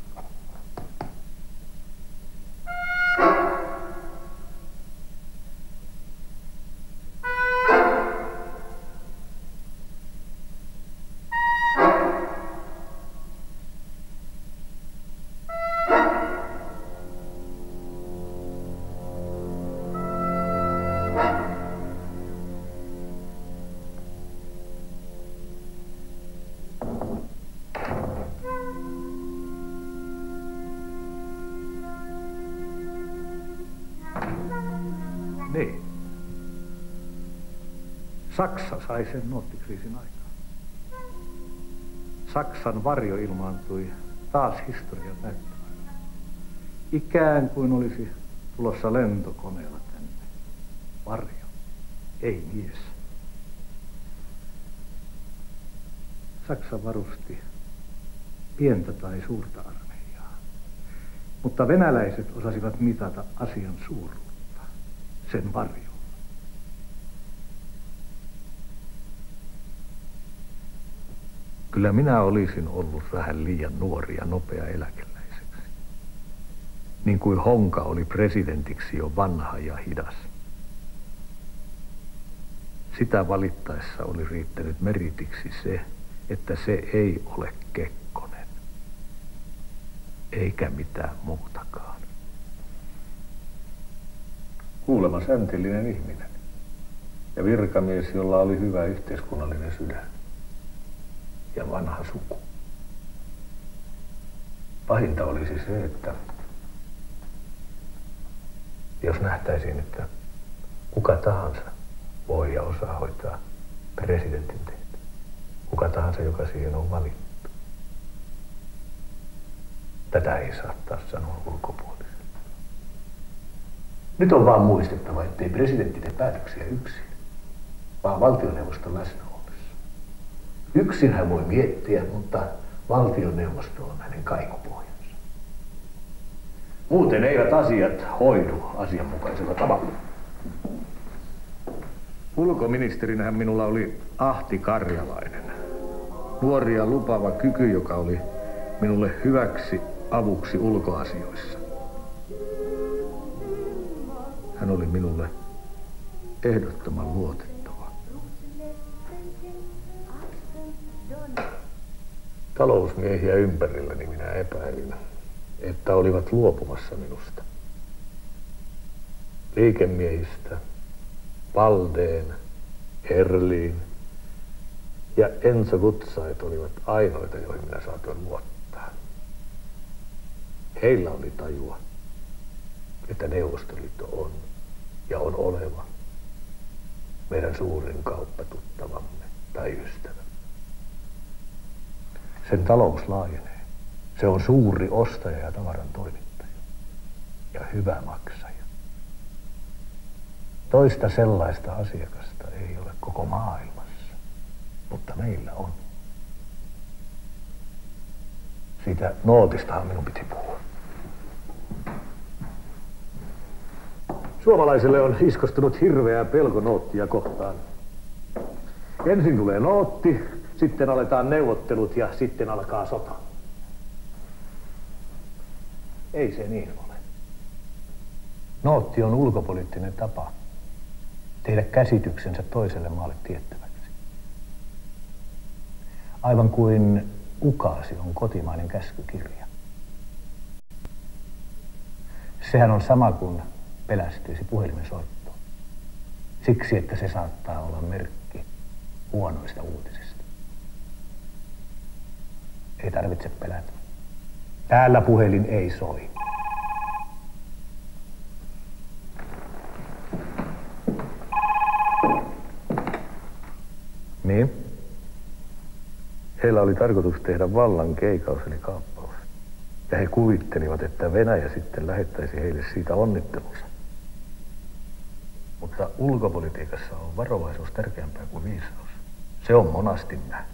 Niin. Saksa sai sen nuottikriisin aikaan. Saksan varjo ilmaantui taas historian näyttämällä. Ikään kuin olisi tulossa lentokoneella tänne. Varjo, ei mies. Saksa varusti pientä tai suurta armeijaa, mutta venäläiset osasivat mitata asian suuruutta sen varjolla. Kyllä minä olisin ollut vähän liian nuori ja nopea eläkeläiseksi. Niin kuin Honka oli presidentiksi jo vanha ja hidas. Sitä valittaessa oli riittänyt meritiksi se, että se ei ole Kekkonen. Eikä mitään muutakaan. Kuulemma säntillinen ihminen. Ja virkamies, jolla oli hyvä yhteiskunnallinen sydän. Ja vanha suku. Pahinta olisi se, että jos nähtäisiin, että kuka tahansa voi ja osaa hoitaa presidentin tehtävää. Kuka tahansa, joka siihen on valittu. Tätä ei saa taas sanoa ulkopuolisen. Nyt on vaan muistettava, ettei presidentti tee päätöksiä yksin, vaan valtioneuvoston läsnä ollessa. Yksin hän voi miettiä, mutta valtioneuvosto on hänen kaikupohjansa. Muuten eivät asiat hoidu asianmukaisella tavalla. Ulkoministerinähän minulla oli Ahti Karjalainen. Nuori ja lupaava kyky, joka oli minulle hyväksi avuksi ulkoasioissa. Hän oli minulle ehdottoman luotettava. Talousmiehiä ympärilläni minä epäilin, että olivat luopumassa minusta. Liikemiehistä, Valdeen, Herliin ja Enso Gutzait olivat ainoita, joihin minä saatoin luottaa. Heillä oli tajua, että Neuvostoliitto on ja on oleva meidän suurin kauppatuttavamme tai ystävä. Sen talous laajenee. Se on suuri ostaja ja tavaran toimittaja ja hyvä maksaja. Toista sellaista asiakasta ei ole koko maailmassa, mutta meillä on. Siitä nootistahan minun piti puhua. Suomalaiselle on iskostunut hirveää pelko noottia kohtaan. Ensin tulee nootti, sitten aletaan neuvottelut ja sitten alkaa sota. Ei se niin ole. Nootti on ulkopoliittinen tapa tehdä käsityksensä toiselle maalle tiettäväksi. Aivan kuin ukaasi on kotimainen käskykirja. Sehän on sama kuin pelästyisi puhelimen soittoon. Siksi, että se saattaa olla merkki huonoista uutisista. Ei tarvitse pelätä. Täällä puhelin ei soi. Niin? Heillä oli tarkoitus tehdä vallan keikaus eli kaappaus. Ja he kuvittelivat, että Venäjä sitten lähettäisi heille siitä onnittelunsa. Mutta ulkopolitiikassa on varovaisuus tärkeämpää kuin viisaus. Se on monasti nähty.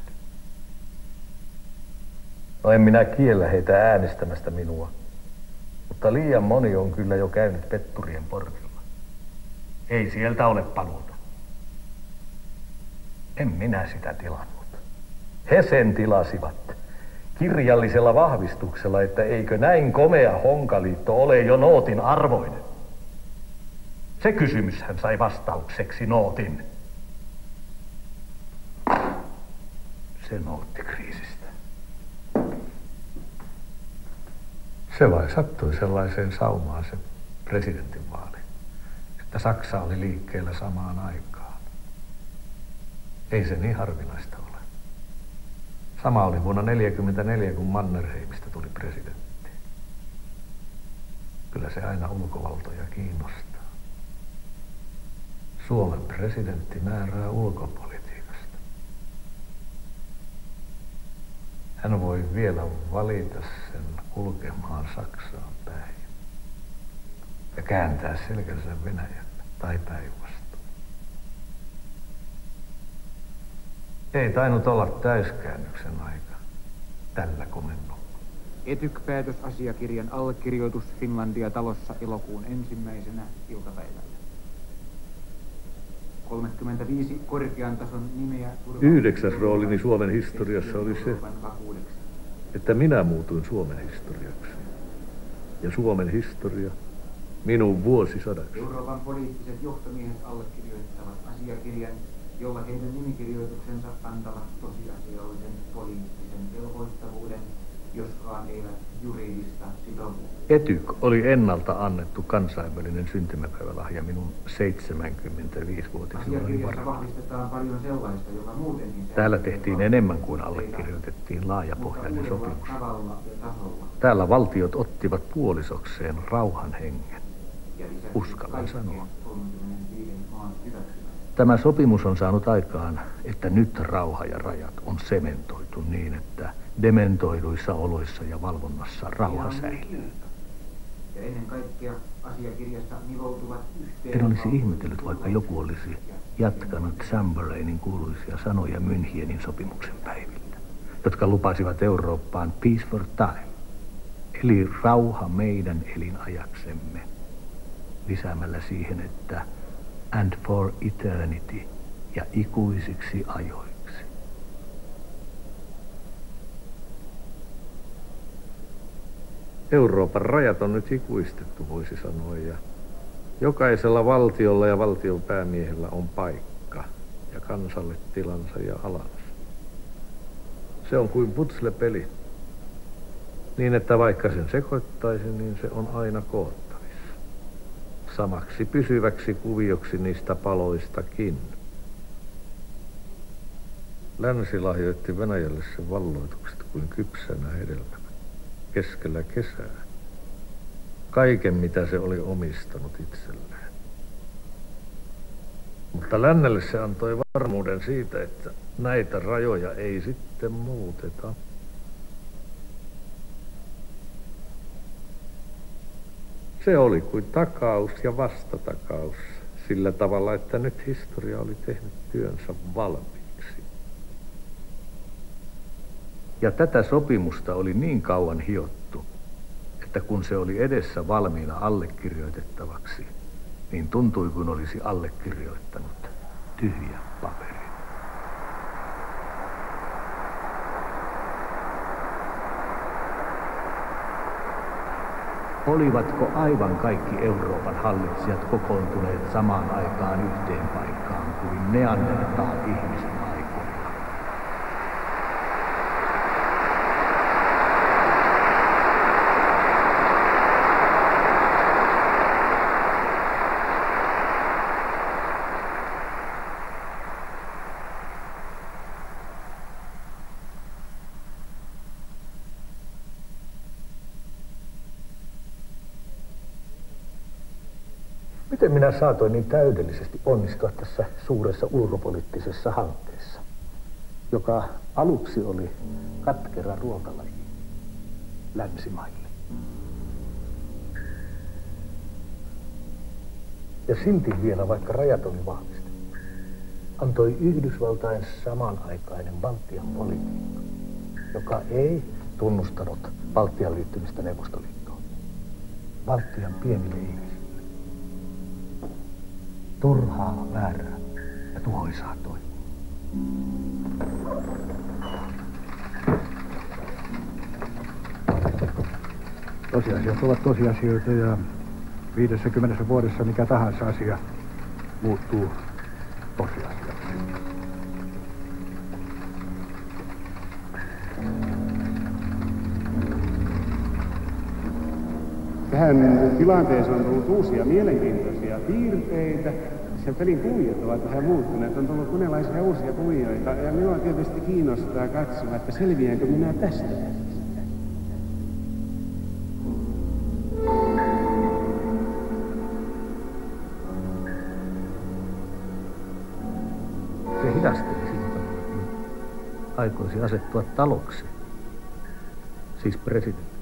No en minä kiellä heitä äänestämästä minua, mutta liian moni on kyllä jo käynyt petturien portilla. Ei sieltä ole paluuta. En minä sitä tilannut. He sen tilasivat kirjallisella vahvistuksella, että eikö näin komea Honkaliitto ole jo nootin arvoinen. Se kysymys hän sai vastaukseksi nootin. Se noottikriisistä. Se vain sattui sellaiseen saumaan se presidentinvaali, että Saksa oli liikkeellä samaan aikaan. Ei se niin harvinaista ole. Sama oli vuonna 1944, kun Mannerheimista tuli presidentti. Kyllä se aina ulkovaltoja kiinnostaa. Suomen presidentti määrää ulkopolitiikasta. Hän voi vielä valita sen kulkemaan Saksaan päin ja kääntää selkänsä Venäjälle tai päinvastoin. Ei tainnut olla täyskäännöksen aika tällä komennolla. Etyk-päätösasiakirjan allekirjoitus Finlandia-talossa elokuun 1. iltapäivällä. 35 korkean tason nimeä... 9. roolini Suomen historiassa oli se, että minä muutuin Suomen historiaksi. Ja Suomen historia minun vuosisadaksi. Euroopan poliittiset johtomiehet allekirjoittavat asiakirjan, jolla heidän nimikirjoituksensa antavat tosiasiallisen poliittisen velvoittavuuden, joskaan eivät juridista sitovuutta. Etyk oli ennalta annettu kansainvälinen syntymäpäivälahja minun 75-vuotisjuhlani varrella. Vahvistetaan paljon sellaista, joka muutenkin... Täällä tehtiin enemmän kuin allekirjoitettiin laajapohjainen sopimus. Täällä valtiot ottivat puolisokseen rauhan hengen. Uskallan sanoa. Tämä sopimus on saanut aikaan, että nyt rauha ja rajat on sementoitu niin, että dementoiduissa oloissa ja valvonnassa rauha säilyy. Ja ennen kaikkea asiakirjassa nivoutuvat yhteen... En olisi ihmetellyt, vaikka joku olisi jatkanut Chamberlainin kuuluisia sanoja Münchenin sopimuksen päiviltä, jotka lupasivat Eurooppaan peace for time, eli rauha meidän elinajaksemme, lisäämällä siihen, että and for eternity ja ikuisiksi ajoiksi. Euroopan rajat on nyt ikuistettu, voisi sanoa, ja jokaisella valtiolla ja valtion päämiehellä on paikka ja kansalle tilansa ja alansa. Se on kuin putslepeli, niin että vaikka sen sekoittaisin, niin se on aina koottavissa. Samaksi pysyväksi kuvioksi niistä paloistakin. Länsi lahjoitti Venäjälle sen valloitukset kuin kypsänä hedelmänä, keskellä kesää. Kaiken, mitä se oli omistanut itselleen. Mutta lännelle se antoi varmuuden siitä, että näitä rajoja ei sitten muuteta. Se oli kuin takaus ja vastatakaus sillä tavalla, että nyt historia oli tehnyt työnsä valmiiksi. Ja tätä sopimusta oli niin kauan hiottu, että kun se oli edessä valmiina allekirjoitettavaksi, niin tuntui kuin olisi allekirjoittanut tyhjä paperi. Olivatko aivan kaikki Euroopan hallitsijat kokoontuneet samaan aikaan yhteen paikkaan kuin Neandertal-ihmisen aikoina? Miten minä saatoin niin täydellisesti onnistua tässä suuressa ulkopoliittisessa hankkeessa, joka aluksi oli katkera ruokalaji länsimaille. Ja silti vielä, vaikka rajat oli vahvistettu, antoi Yhdysvaltain samanaikainen Baltian politiikka, joka ei tunnustanut Baltian liittymistä Neuvostoliittoon. Baltian pienille ihmisille. Turhaa, väärää ja tuhoisaa toimia. Tosiasiat ovat tosiasioita ja 50 vuodessa mikä tahansa asia muuttuu tosiasiaksi. Tähän tilanteeseen on tullut uusia mielenkiintoisia piirteitä. Sen pelin kuvijat ovat vähän muuttuneet. On tullut monenlaisia uusia kuvioita. Ja minua tietysti kiinnostaa katsoa, että selviäänkö minä tästä. hidasteli sillä tavalla, kun aikoisi asettua taloksi, siis presidentiksi.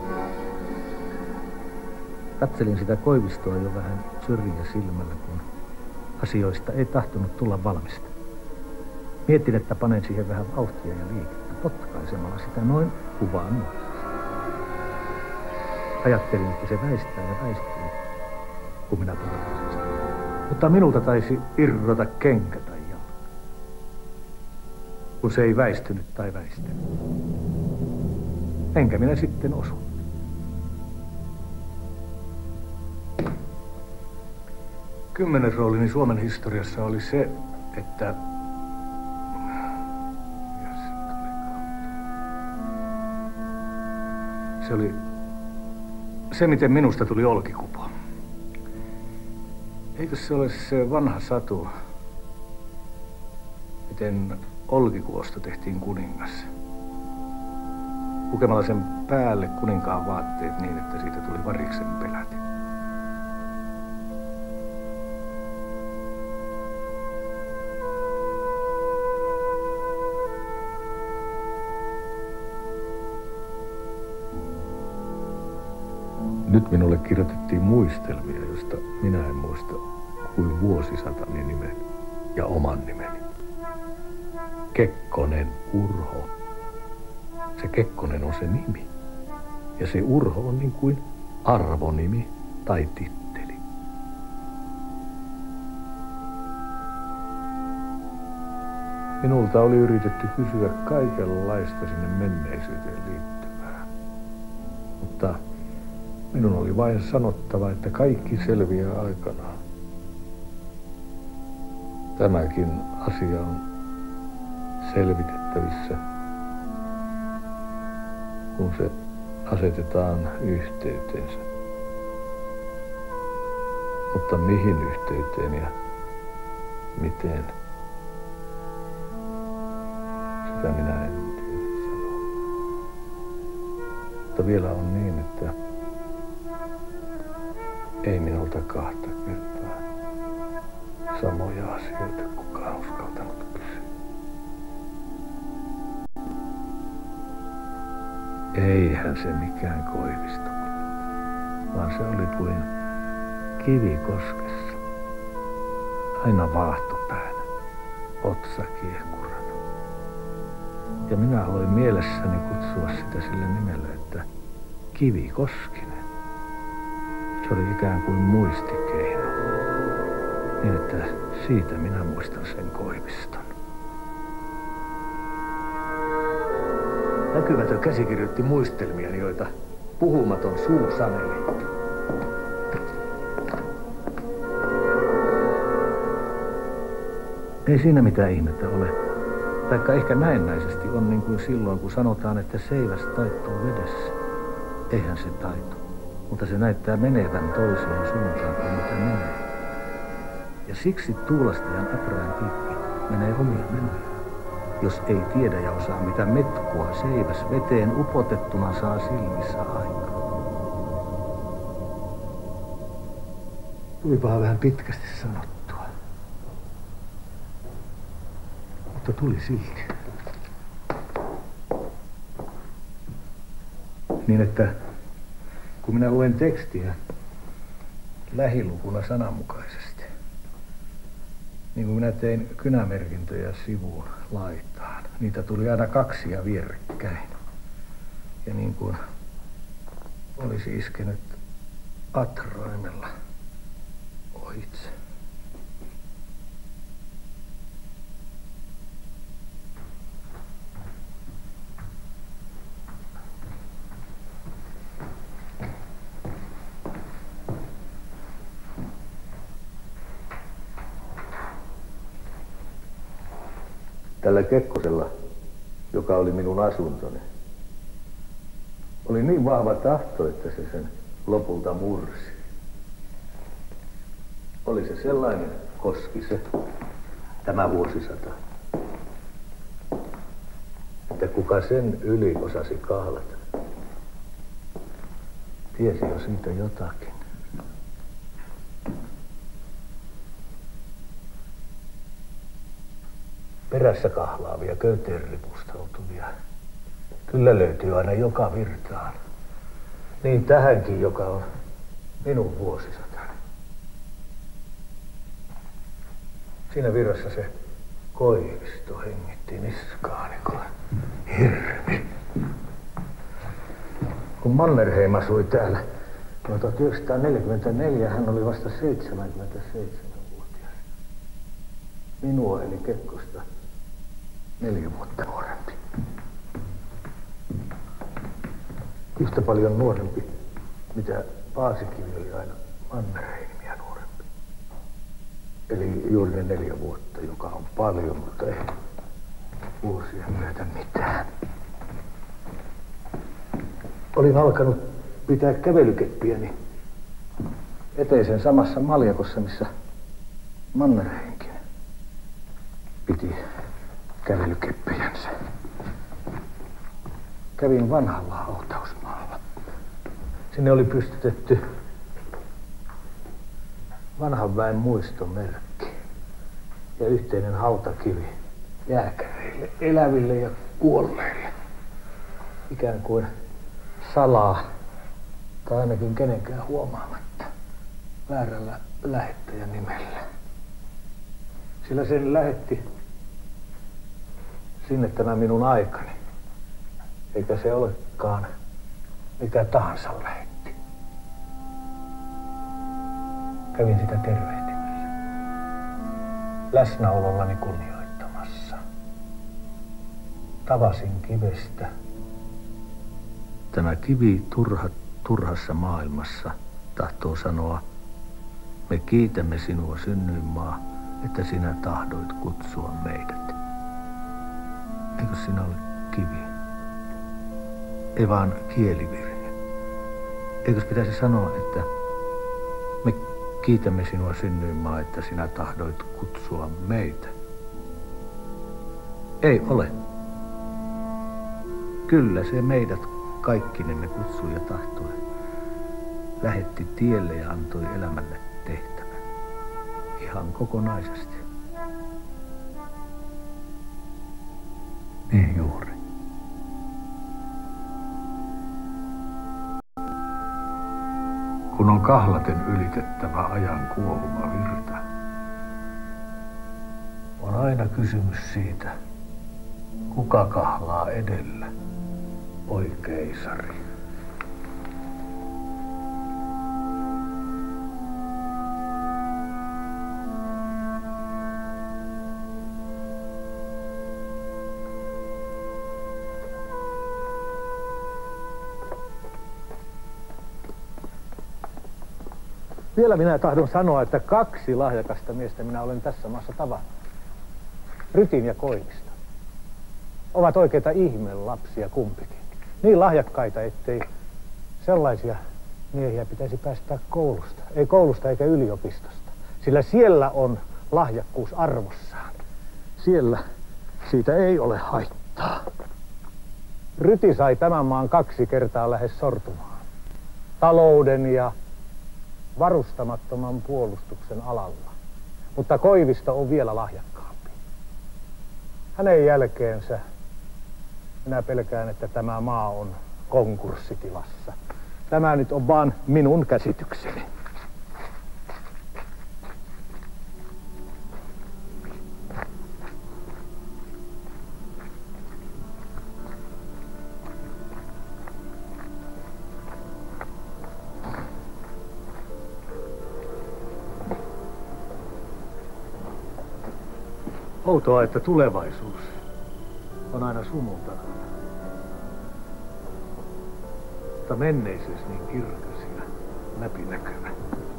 Katselin sitä Koivistoa jo vähän syrjiä silmällä, kun asioista ei tahtonut tulla valmista. Mietin, että panen siihen vähän vauhtia ja liikettä, potkaisemalla sitä noin kuvaannollisesti. Ajattelin, että se väistää ja väistyy, kun minä potkasin sitä. Mutta minulta taisi irrota kenkä tai jalka, kun se ei väistynyt tai väistynyt. Enkä minä sitten osunut. Kymmenenroolini Suomen historiassa oli se, että se oli se, miten minusta tuli olkikupo. Eikö se ole se vanha satu, miten olkikuosta tehtiin kuningas? Pukemalla sen päälle kuninkaan vaatteet niin, että siitä tuli variksen peläti. Nyt minulle kirjoitettiin muistelmia, josta minä en muista kuin vuosisatani nimen ja oman nimeni. Kekkonen Urho. Se Kekkonen on se nimi. Ja se Urho on niin kuin arvonimi tai titteli. Minulta oli yritetty kysyä kaikenlaista sinne menneisyyteen liittyvää. Mutta minun oli vain sanottava, että kaikki selviää aikanaan. Tämäkin asia on selvitettävissä, kun se asetetaan yhteyteensä. Mutta mihin yhteyteen ja miten? Sitä minä en tiedä sanoa. Mutta vielä on niin, että ei minulta kahta kertaa samoja asioita kukaan uskaltanut kysyä. Eihän se mikään Koivisto ollut, vaan se oli kuin kivi koskessa. Aina vaahtopäänä, otsa kiehkurana. Ja minä aloin mielessäni kutsua sitä sillä nimellä, että Kivi Koskinen. Se oli ikään kuin muistikeino, niin että siitä minä muistan sen Koiviston. Näkymätön käsi kirjoitti muistelmia, joita puhumaton suu saneli. Ei siinä mitään ihmettä ole. Taikka ehkä näennäisesti on niin kuin silloin, kun sanotaan, että seiväs taittuu vedessä. Eihän se taitu, mutta se näyttää menevän toiseen suuntaan kuin mitä menee. Ja siksi tuulastajan äpärän piikki menee omia menoja. Jos ei tiedä ja osaa mitä metkua seiväs veteen upotettuna saa silmissä aikaa. Tulipahan vähän pitkästi sanottua. Mutta tuli silti. Niin että kun minä luen tekstiä lähilukuna sananmukaisesti, niin kun minä tein kynämerkintöjä sivuun laitaan, niitä tuli aina 2 vierekkäin. Ja niin kuin olisi iskenyt atraimella ohitse. Tällä Kekkosella, joka oli minun asuntoni, oli niin vahva tahto, että se sen lopulta mursi. Oli se sellainen koski se, tämä vuosisata, että kuka sen yli osasi kahlata, tiesi jo siitä jotakin. perässä kahlaavia, köyteen ripustautuvia. Kyllä löytyy aina joka virtaan. Niin tähänkin, joka on minun vuosisatani. Siinä virrassa se Koivisto hengitti niskaani kuin hirvi. Kun Mannerheim asui täällä 1944, hän oli vasta 77-vuotias. Minua eli Kekkosta 4 vuotta nuorempi. Yhtä paljon nuorempi, mitä Paasikivi oli aina Mannerheimia nuorempi. Eli juuri ne 4 vuotta, joka on paljon, mutta ei vuosien myötä mitään. Olin alkanut pitää kävelykeppiäni eteisen samassa maljakossa, missä Mannerheimkin piti kävelykeppiänsä. Kävin vanhalla hautausmaalla. Sinne oli pystytetty vanhan väen muistomerkki ja yhteinen hautakivi jääkäreille, eläville ja kuolleille. Ikään kuin salaa, tai ainakin kenenkään huomaamatta, väärällä lähettäjän nimellä. Sillä sen lähetti sinne tämä minun aikani, eikä se olekaan mikä tahansa lähetti. Kävin sitä tervehtimässä, läsnäolollani kunnioittamassa. Tavasin kivestä. Tämä kivi turhassa maailmassa tahtoo sanoa, me kiitämme sinua synnyinmaa, että sinä tahdoit kutsua meidät. Eikö sinä ole kivi? Ei vaan kielivirhe. Eikös pitäisi sanoa, että me kiitämme sinua synnyinmaa, että sinä tahdoit kutsua meitä? Ei ole. Kyllä se meidät kaikkinemme kutsui ja tahtoi. Lähetti tielle ja antoi elämälle tehtävän. Ihan kokonaisesti. Niin juuri. Kun on kahlaten ylitettävä ajan kuohuma virta, on aina kysymys siitä, kuka kahlaa edellä, oi keisari. Vielä minä tahdon sanoa, että 2 lahjakasta miestä minä olen tässä maassa tavannut. Rytin ja Koivisto. Ovat oikeita ihmelapsia kumpikin. Niin lahjakkaita, ettei sellaisia miehiä pitäisi päästää koulusta. Ei koulusta eikä yliopistosta. Sillä siellä on lahjakkuus arvossaan. Siellä siitä ei ole haittaa. Ryti sai tämän maan 2 kertaa lähes sortumaan. Talouden ja varustamattoman puolustuksen alalla. Mutta Koivisto on vielä lahjakkaampi. Hänen jälkeensä minä pelkään, että tämä maa on konkurssitilassa. Tämä nyt on vaan minun käsitykseni. Outoa, että tulevaisuus on aina sumun takana. Mutta menneisyys niin kirkas ja läpinäkyvä.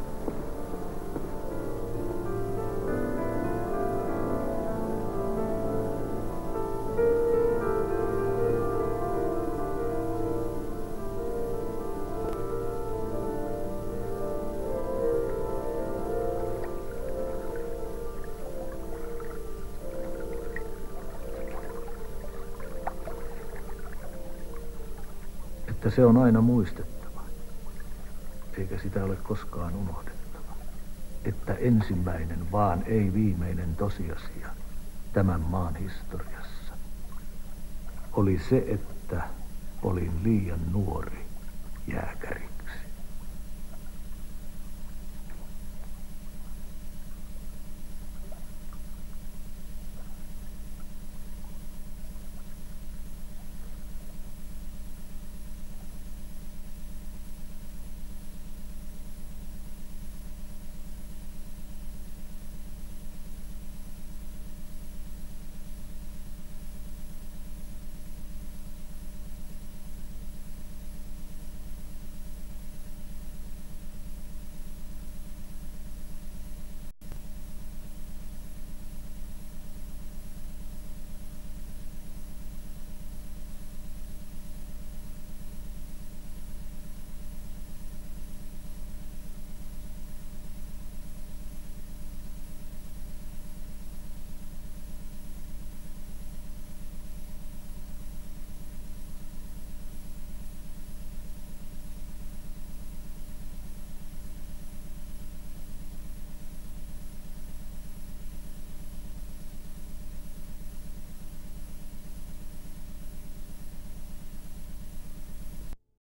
Että se on aina muistettava, eikä sitä ole koskaan unohdettava. Että ensimmäinen, vaan ei viimeinen tosiasia tämän maan historiassa oli se, että olin liian nuori jääkäri.